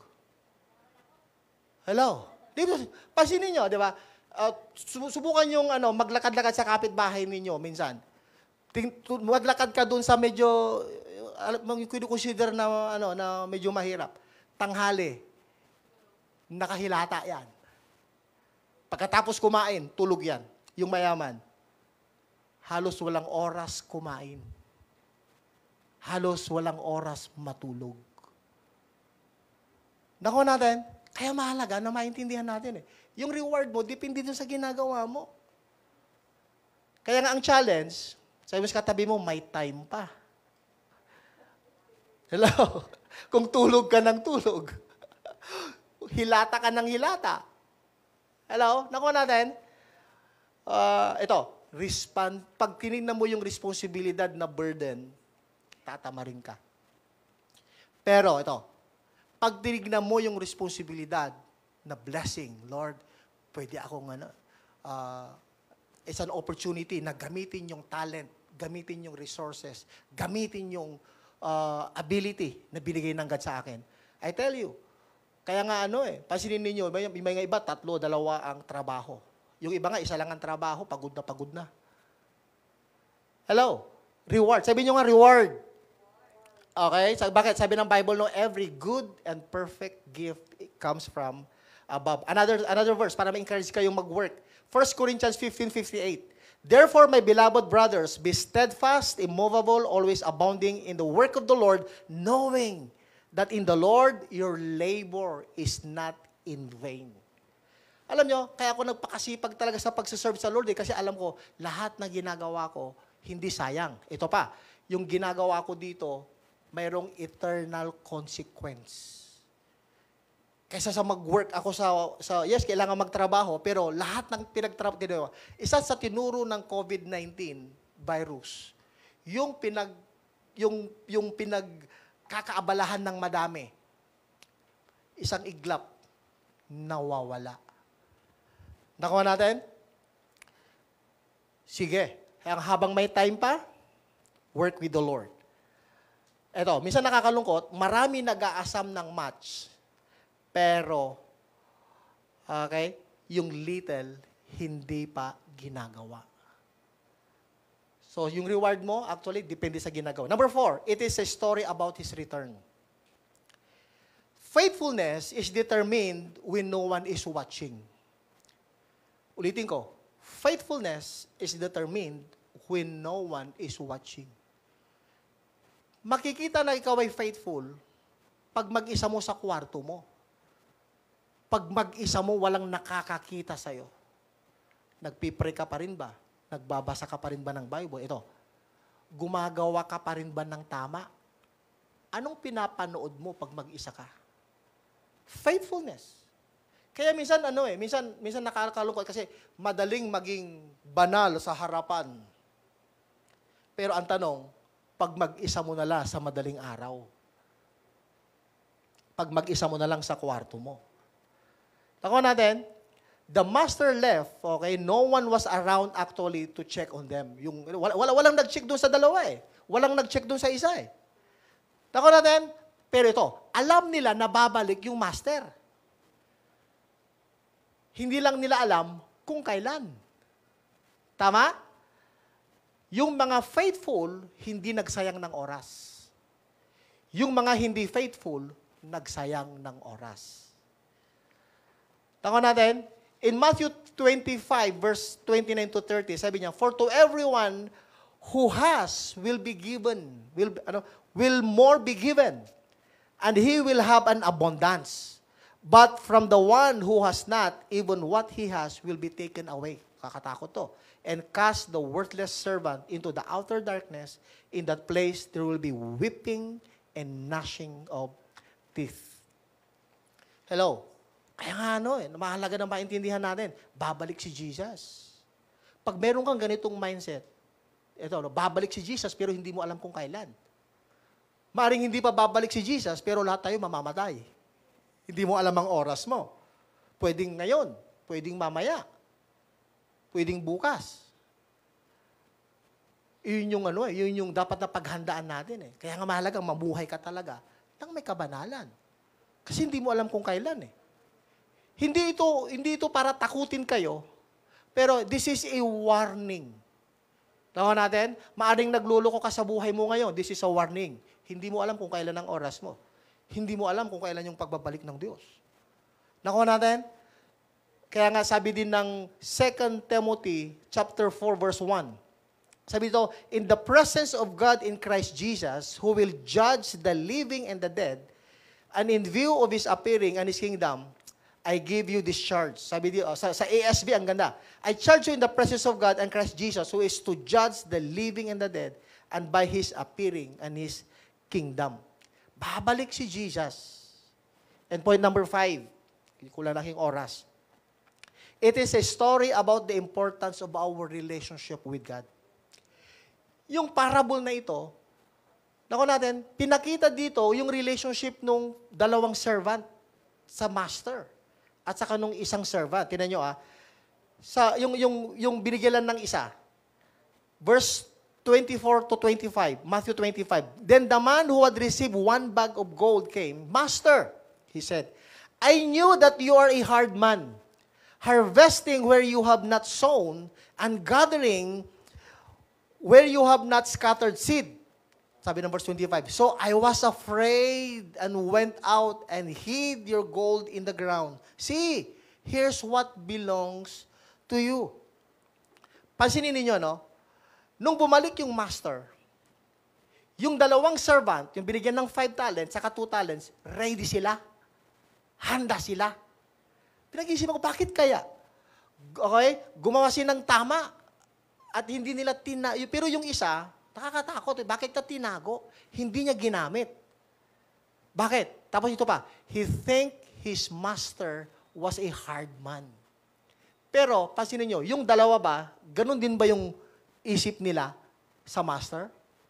Hello? Dito, pansinin nyo, di ba? Uh, subukan yung ano, maglakad-lakad sa kapitbahay ninyo minsan. Ting, maglakad ka dun sa medyo, uh, consider na, ano, na medyo mahirap. Tanghali, nakahilata yan. Pagkatapos kumain, tulog yan. Yung mayaman, halos walang oras kumain. Halos walang oras matulog. Nako natin, kaya mahalaga na maintindihan natin eh. Yung reward mo, depende dun sa ginagawa mo. Kaya nga ang challenge, sabi mo sa katabi mo, may time pa. Hello? Kung tulog ka ng tulog, hilata ka ng hilata. Hello? Nako natin, uh, ito, Respond, pag tinignan mo yung responsibilidad na burden, tatamarin ka. Pero ito, pag tinignan mo yung responsibilidad na blessing, Lord, pwede akong ano, uh, it's an opportunity na gamitin yung talent, gamitin yung resources, gamitin yung uh, ability na binigay ng God sa akin. I tell you, kaya nga ano eh, pansinin ninyo, may, may nga iba, tatlo, dalawa ang trabaho. Yung iba nga, isa lang ang trabaho, pagod na pagod na. Hello? Reward. Sabi nyo nga, reward. Okay? So, bakit? Sabi ng Bible, no, every good and perfect gift comes from above. Another another verse, para ma-encourage kayong mag-work. First Corinthians fifteen fifty-eight. Therefore, my beloved brothers, be steadfast, immovable, always abounding in the work of the Lord, knowing that in the Lord your labor is not in vain. Alam nyo, kaya ako nagpakasipag talaga sa pagsaserve sa Lord eh, kasi alam ko, lahat na ginagawa ko, hindi sayang. Ito pa, yung ginagawa ko dito, mayroong eternal consequence. Kaysa sa mag-work ako sa, sa, yes, kailangan magtrabaho, pero lahat ng pinagtrabaho, isa sa tinuro ng COVID nineteen virus, yung pinag, yung, yung pinagkakaabalahan ng madami, isang iglap, nawawala. Nakuha natin? Sige. Habang may time pa, work with the Lord. Eto, minsan nakakalungkot, marami nag-aasam ng much, pero, okay, yung little, hindi pa ginagawa. So, yung reward mo, actually, depende sa ginagawa. Number four, it is a story about His return. Faithfulness is determined when no one is watching. Ulitin ko, faithfulness is determined when no one is watching. Makikita na ikaw ay faithful pag mag-isa mo sa kwarto mo. Pag mag-isa mo, walang nakakakita sa'yo. Nagpipray ka pa rin ba? Nagbabasa ka pa rin ba ng Bible? Ito, gumagawa ka pa rin ba ng tama? Anong pinapanood mo pag mag-isa ka? Faithfulness. Kaya minsan, ano eh, minsan, minsan nakakalungkot kasi madaling maging banal sa harapan. Pero ang tanong, pag mag-isa mo na lang sa madaling araw. Pag mag-isa mo na lang sa kwarto mo. Tako natin, the master left, okay, no one was around actually to check on them. Yung, wala, wala, walang nag-check doon sa dalawa eh. Walang nag-check doon sa isa eh. Tako natin, Pero ito, alam nila na babalik yung master. Hindi lang nila alam kung kailan. Tama? Yung mga faithful, hindi nagsayang ng oras. Yung mga hindi faithful, nagsayang ng oras. Tama natin? In Matthew twenty-five, verse twenty-nine to thirty, sabi niya, "For to everyone who has will be given, will, ano, will more be given, and he will have an abundance. But from the one who has not, even what he has will be taken away." Kakatakot to. "And cast the worthless servant into the outer darkness. In that place there will be weeping and gnashing of teeth." Hello? Kaya nga ano eh, mahalaga na maintindihan natin, babalik si Jesus. Pag meron kang ganitong mindset, ito, no, babalik si Jesus pero hindi mo alam kung kailan. Maaring hindi pa babalik si Jesus pero lahat tayo mamamatay. Hindi mo alam ang oras mo. Pwedeng ngayon, pwedeng mamaya, pwedeng bukas. Yun yung ano eh, yun yung dapat na paghandaan natin eh. Kaya nga mahalagang mamuhay ka talaga nang may kabanalan. Kasi hindi mo alam kung kailan eh. Hindi ito, hindi ito para takutin kayo, pero this is a warning. Tama natin? Maaring nagluloko ka sa buhay mo ngayon, this is a warning. Hindi mo alam kung kailan ang oras mo. Hindi mo alam kung kailan yung pagbabalik ng Diyos. Nakuha natin? Kaya nga sabi din ng Second Timothy chapter four verse one. Sabi ito, "In the presence of God in Christ Jesus, who will judge the living and the dead, and in view of His appearing and His kingdom, I give you this charge." Sabi dito, sa, sa A S B, ang ganda. "I charge you in the presence of God and Christ Jesus, who is to judge the living and the dead, and by His appearing and His kingdom." Babalik si Jesus. And point number five, kulang na aking oras. It is a story about the importance of our relationship with God. Yung parable na ito, nako natin, pinakita dito yung relationship nung dalawang servant sa master at saka nung isang servant. Tingnan nyo ah, sa, yung, yung, yung binigyan lang ng isa. Verse twenty-four to twenty-five, Matthew twenty-five. "Then the man who had received one bag of gold came. 'Master,' he said, 'I knew that you are a hard man, harvesting where you have not sown, and gathering where you have not scattered seed.'" Sabi ng verse twenty-five, "So I was afraid and went out and hid your gold in the ground. See, here's what belongs to you." Pansinin ninyo, no? Nung bumalik yung master, yung dalawang servant, yung binigyan ng five talents, saka two talents, ready sila. Handa sila. Pinag-iisipan ko, bakit kaya? Okay? Gumawa sila ng tama. At hindi nila tina... Pero yung isa, nakakatakot. Eh. Bakit na tinago? Hindi niya ginamit. Bakit? Tapos ito pa, he think his master was a hard man. Pero, pansinin nyo, yung dalawa ba, ganun din ba yung isip nila sa master?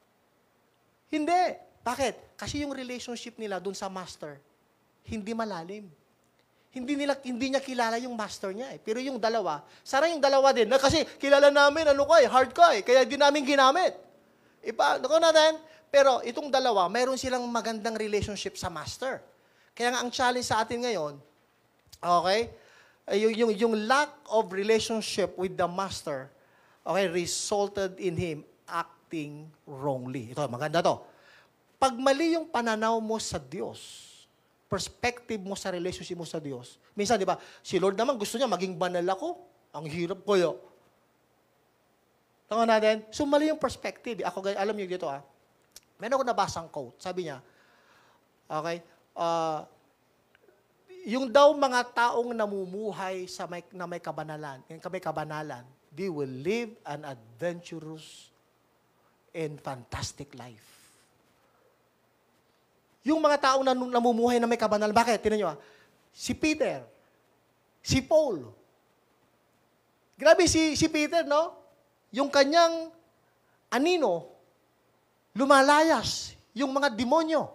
Hindi. Bakit? Kasi yung relationship nila dun sa master, hindi malalim. Hindi nila hindi niya kilala yung master niya eh. Pero yung dalawa, sana yung dalawa din, na kasi kilala namin, ano ka eh, hard ka eh, kaya di namin ginamit. Ipa, naku natin, pero itong dalawa, mayroon silang magandang relationship sa master. Kaya nga ang challenge sa atin ngayon, okay, yung, yung, yung lack of relationship with the master, okay, resulted in him acting wrongly. Ito, maganda to. Pag mali yung pananaw mo sa Diyos, perspective mo sa relationship mo sa Diyos, minsan, di ba, si Lord naman gusto niya maging banal ako. Ang hirap ko yun. Tama natin? So, mali yung perspective. Ako, alam niyo dito ah, meron ako nabasang quote. Sabi niya, okay, uh, yung daw mga taong namumuhay sa may, na may kabanalan, yung may kabanalan, they will live an adventurous and fantastic life. Yung mga taong namumuhay na may kabanalan, bakit? Tingnan nyo ah, si Peter, si Paul. Grabe si, si Peter, no? Yung kanyang anino, lumalayas yung mga demonyo.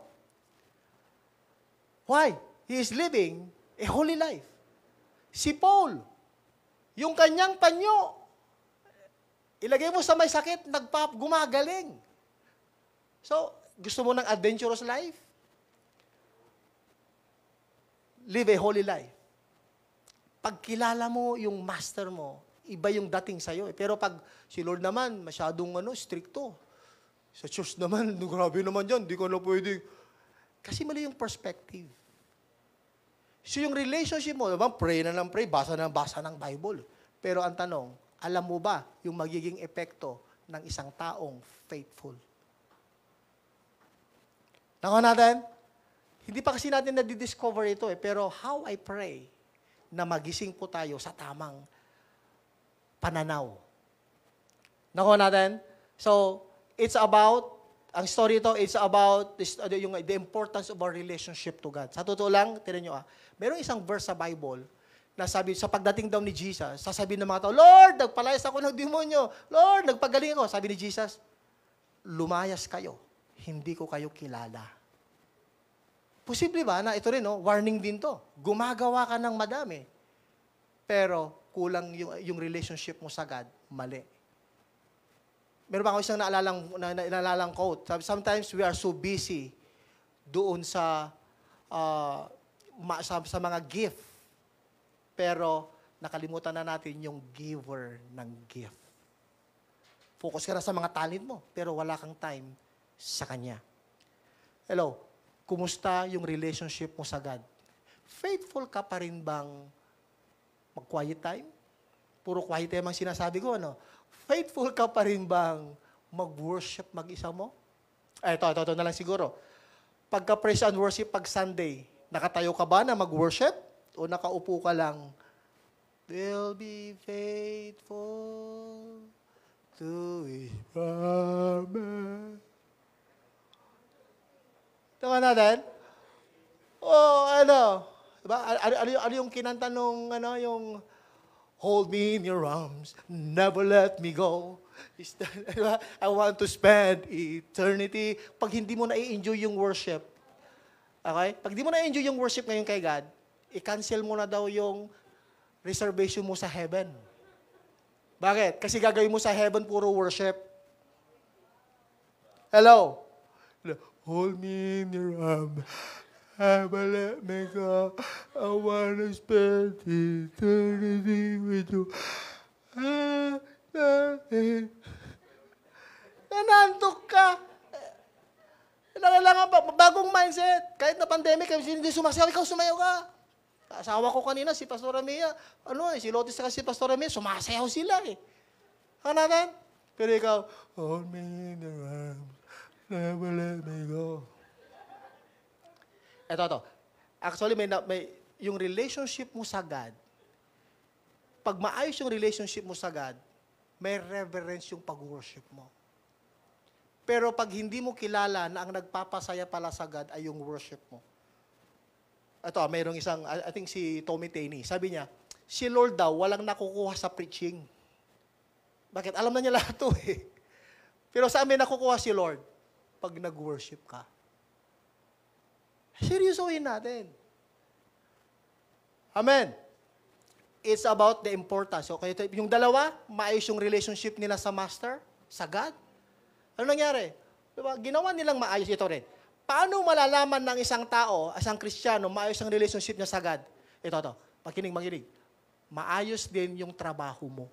Why? He is living a holy life. Si Paul, yung kanyang panyo, ilagay mo sa may sakit, nagpap, gumagaling. So, gusto mo ng adventurous life? live a holy life. Pag kilala mo yung master mo, iba yung dating sa'yo. Eh. Pero pag si Lord naman, masyadong ano, stricto. Sa church naman, grabe naman yan, di ko na pwede. Kasi mali yung perspective. So yung relationship mo, diba, pray na lang pray, basa na basa ng Bible. Pero ang tanong, alam mo ba yung magiging epekto ng isang taong faithful? Nako natin? Hindi pa kasi natin na-discover ito eh, pero how I pray na magising po tayo sa tamang pananaw. Nako natin? So, it's about, ang story ito, it's about this, uh, yung, the importance of our relationship to God. Sa totoo lang, tinan nyo ah, merong isang verse sa Bible na sabi, sa pagdating daw ni Jesus, sasabihin ng mga tao, Lord, nagpalayas ako ng demonyo. Lord, nagpagaling ako. Sabi ni Jesus, lumayas kayo. Hindi ko kayo kilala. Posible ba na ito rin, no? Warning din to. Gumagawa ka ng madami. Pero kulang yung, yung relationship mo sa God, mali. Meron ba ako isang naalalang, na, na, naalalang quote? Sometimes we are so busy doon sa, uh, ma, sa, sa mga gift. Pero nakalimutan na natin yung giver ng gift. Focus ka na sa mga talent mo, pero wala kang time sa Kanya. Hello? Kumusta yung relationship mo sa God? Faithful ka pa rin bang mag-quiet time? Puro quiet time ang sinasabi ko, ano? Faithful ka pa rin bang mag-worship mag-isa mo? Ay, ito, ito, ito na lang siguro. Pagka-praise and worship pag Sunday, nakatayo ka ba na mag-worship? O nakaupo ka lang? Will be faithful to His promise. Tama natin? O ano? Diba? Ano, ano, ano yung kinanta nung, ano, yung hold me in your arms, never let me go. Is that, diba? I want to spend eternity. Pag hindi mo na-enjoy yung worship, okay? Pag hindi mo na-enjoy yung worship ngayon kay God, i-cancel mo na daw yung reservation mo sa heaven. Bakit? Kasi gagawin mo sa heaven puro worship. Hello? Hold me in your arms, never let me go. I wanna spend eternity with you. Ah, ah, eh. Nanantok ka. Kailangan pa, bagong mindset. Kahit na pandemic, hindi sumasayaw, ikaw sumayaw ka. Asawa ko kanina, si Pastor Mia, ano eh, si Lotis at si Pastor Mia, sumasayaw sila eh. Ano natin? Pero ikaw, hold me in your arms. Never let me go. Ito, ito. Actually, may, may, yung relationship mo sa God, pag maayos yung relationship mo sa God, may reverence yung pag-worship mo. Pero pag hindi mo kilala na ang nagpapasaya pala sa God ay yung worship mo. Ito, mayroong isang, I think si Tommy Taney, sabi niya, si Lord daw, walang nakukuha sa preaching. Bakit? Alam na niya lahat ito eh. Pero sa amin nakukuha si Lord pag nag-worship ka. Seryosohin natin. Amen. It's about the importance. Okay, yung dalawa, maayos yung relationship nila sa Master, sa God. Ano nangyari? Diba? Ginawa nilang maayos ito rin. Paano malalaman ng isang tao, isang Kristiyano, maayos ang relationship niya sa God? Ito, ito. Makinig, makinig. Maayos din yung trabaho mo.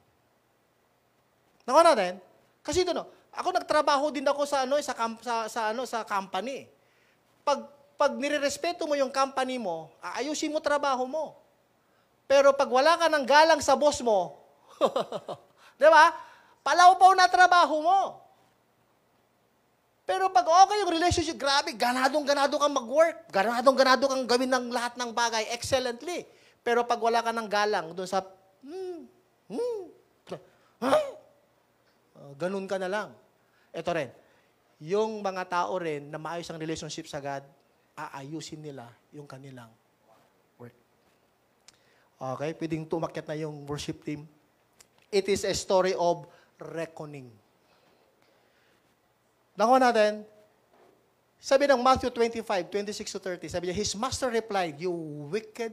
Nakuha natin? Kasi ito, no, ako nagtrabaho din ako sa ano sa sa, sa ano sa company. Pag pag nirerespeto mo yung company mo, aayusin mo trabaho mo. Pero pag wala ka ng galang sa boss mo, 'di ba? Palaw-paw na trabaho mo. Pero pag okay yung relationship, grabe, ganadong-ganado kang mag-work, ganadong-ganado kang gawin ng lahat ng bagay excellently. Pero pag wala ka ng galang doon sa hmm, hmm, huh? uh, ganun ka na lang. Ito rin, yung mga tao rin na maayos ang relationship sa God, aayusin nila yung kanilang work. Okay, pwedeng tumakyat na yung worship team. It is a story of reckoning. Nakuha natin, sabi ng Matthew twenty-five, twenty-six to thirty, sabi niya, his master replied, you wicked,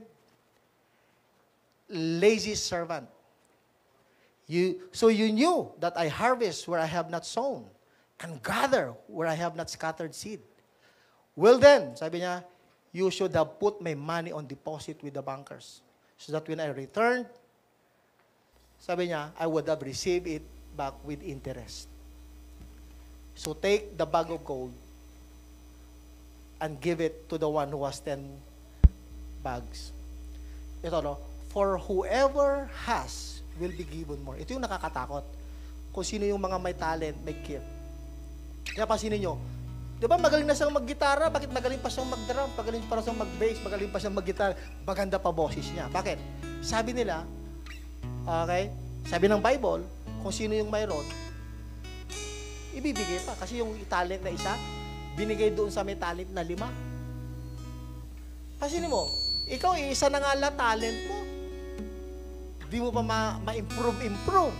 lazy servant. You, so you knew that I harvest where I have not sown, and gather where I have not scattered seed. Well then, sabi niya, you should have put my money on deposit with the bankers. So that when I returned, sabi niya, I would have received it back with interest. So take the bag of gold and give it to the one who has ten bags. Ito, no? For whoever has will be given more. Ito yung nakakatakot. Kung sino yung mga may talent, may gift. Kaya pansinin nyo, di ba magaling na siyang mag-gitara? Bakit magaling pa siyang mag-drum? Magaling pa siyang mag-bass? Magaling pa siyang mag-gitara? Maganda pa boses niya. Bakit? Sabi nila, okay, sabi ng Bible, kung sino yung mayroon, ibibigay pa. Kasi yung talent na isa, binigay doon sa may talent na lima. Pansinin mo, ikaw, isa na nga lang talent mo. Di mo pa ma- ma-improve, improve.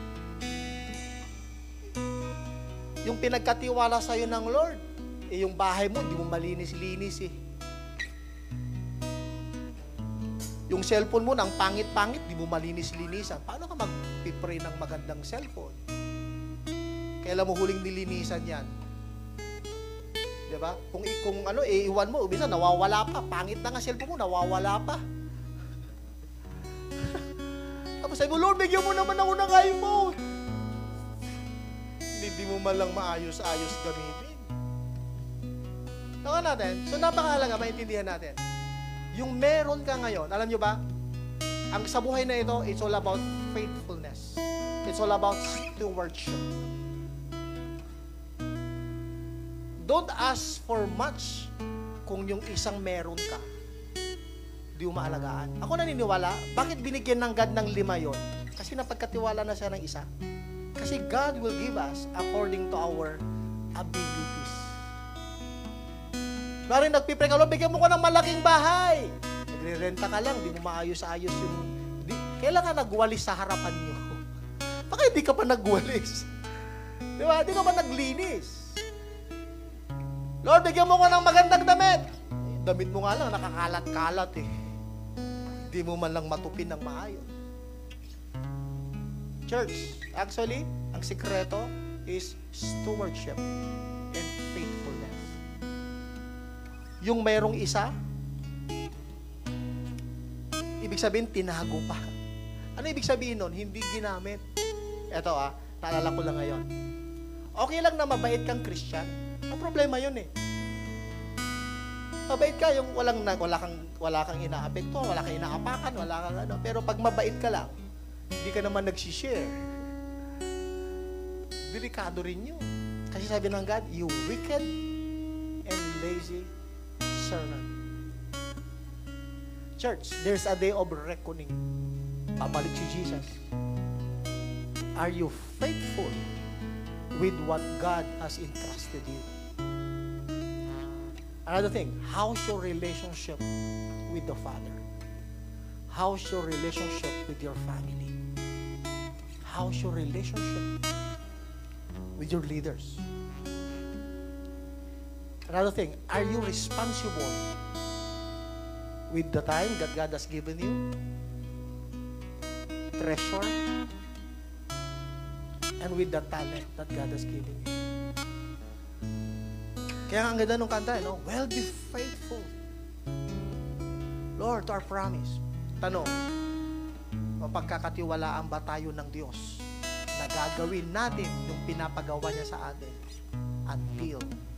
Yung pinagkatiwala sa'yo ng Lord, eh yung bahay mo, di mo malinis-linis eh. Yung cellphone mo, nang pangit-pangit, di mo malinis-linisan. Paano ka mag-pray ng magandang cellphone? Kailan mo huling nilinisan yan? Diba? Kung, kung ano, iiwan mo, ubisa, nawawala pa. Pangit na nga cellphone mo, nawawala pa. Tapos sabi mo, Lord, bigyan mo naman ako ng iPhone. Hindi mo man lang maayos-ayos gamitin. Tama natin? So, napakahalaga, maintindihan natin. Yung meron ka ngayon, alam nyo ba? Ang sa buhay na ito, it's all about faithfulness. It's all about stewardship. Don't ask for much kung yung isang meron ka, di mo maalagaan. Ako naniniwala, bakit binigyan ng God ng lima yon? Kasi napagkatiwala na siya ng isa. Kasi God will give us according to our abilities. Bari nagpipray ka, Lord, bigyan mo ko ng malaking bahay. Nagre-renta ka lang, di mo maayos-ayos yung... Di, kailan ka nagwalis sa harapan nyo? Baka hindi ka pa nagwalis. Di ba? Di ka pa naglinis. Lord, bigyan mo ko ng magandang damit. Eh, damit mo nga lang, nakakalat-kalat eh. Di mo man lang matupin ng maayos. Church, actually, ang sikreto is stewardship and faithfulness. Yung mayroong isa, ibig sabihin, tinago pa. Ano ibig sabihin nun? Hindi ginamit. Eto ah, naalala ko lang ngayon. Okay lang na mabait kang Christian. Ang problema yun eh. Mabait ka, yung walang, wala kang, wala kang inaapekto, wala kang inaapakan, wala kang ano. Pero pag mabait ka lang, hindi ka naman nagsishare. Delikado rin yun. Kasi sabi ng God, you wicked and lazy servant. Church, there's a day of reckoning. Babalik si Jesus. Are you faithful with what God has entrusted you? Another thing, how's your relationship with the Father? How's your relationship with your family? How's your relationship with your leaders? Another thing, are you responsible with the time that God has given you? Treasure? And with the talent that God has given you? Kaya ang ganda ng kanta, no? Well, be faithful, Lord, to our promise. Tanong, mapagkakatiwalaan ba tayo ng Diyos na gagawin natin yung pinapagawa niya sa atin until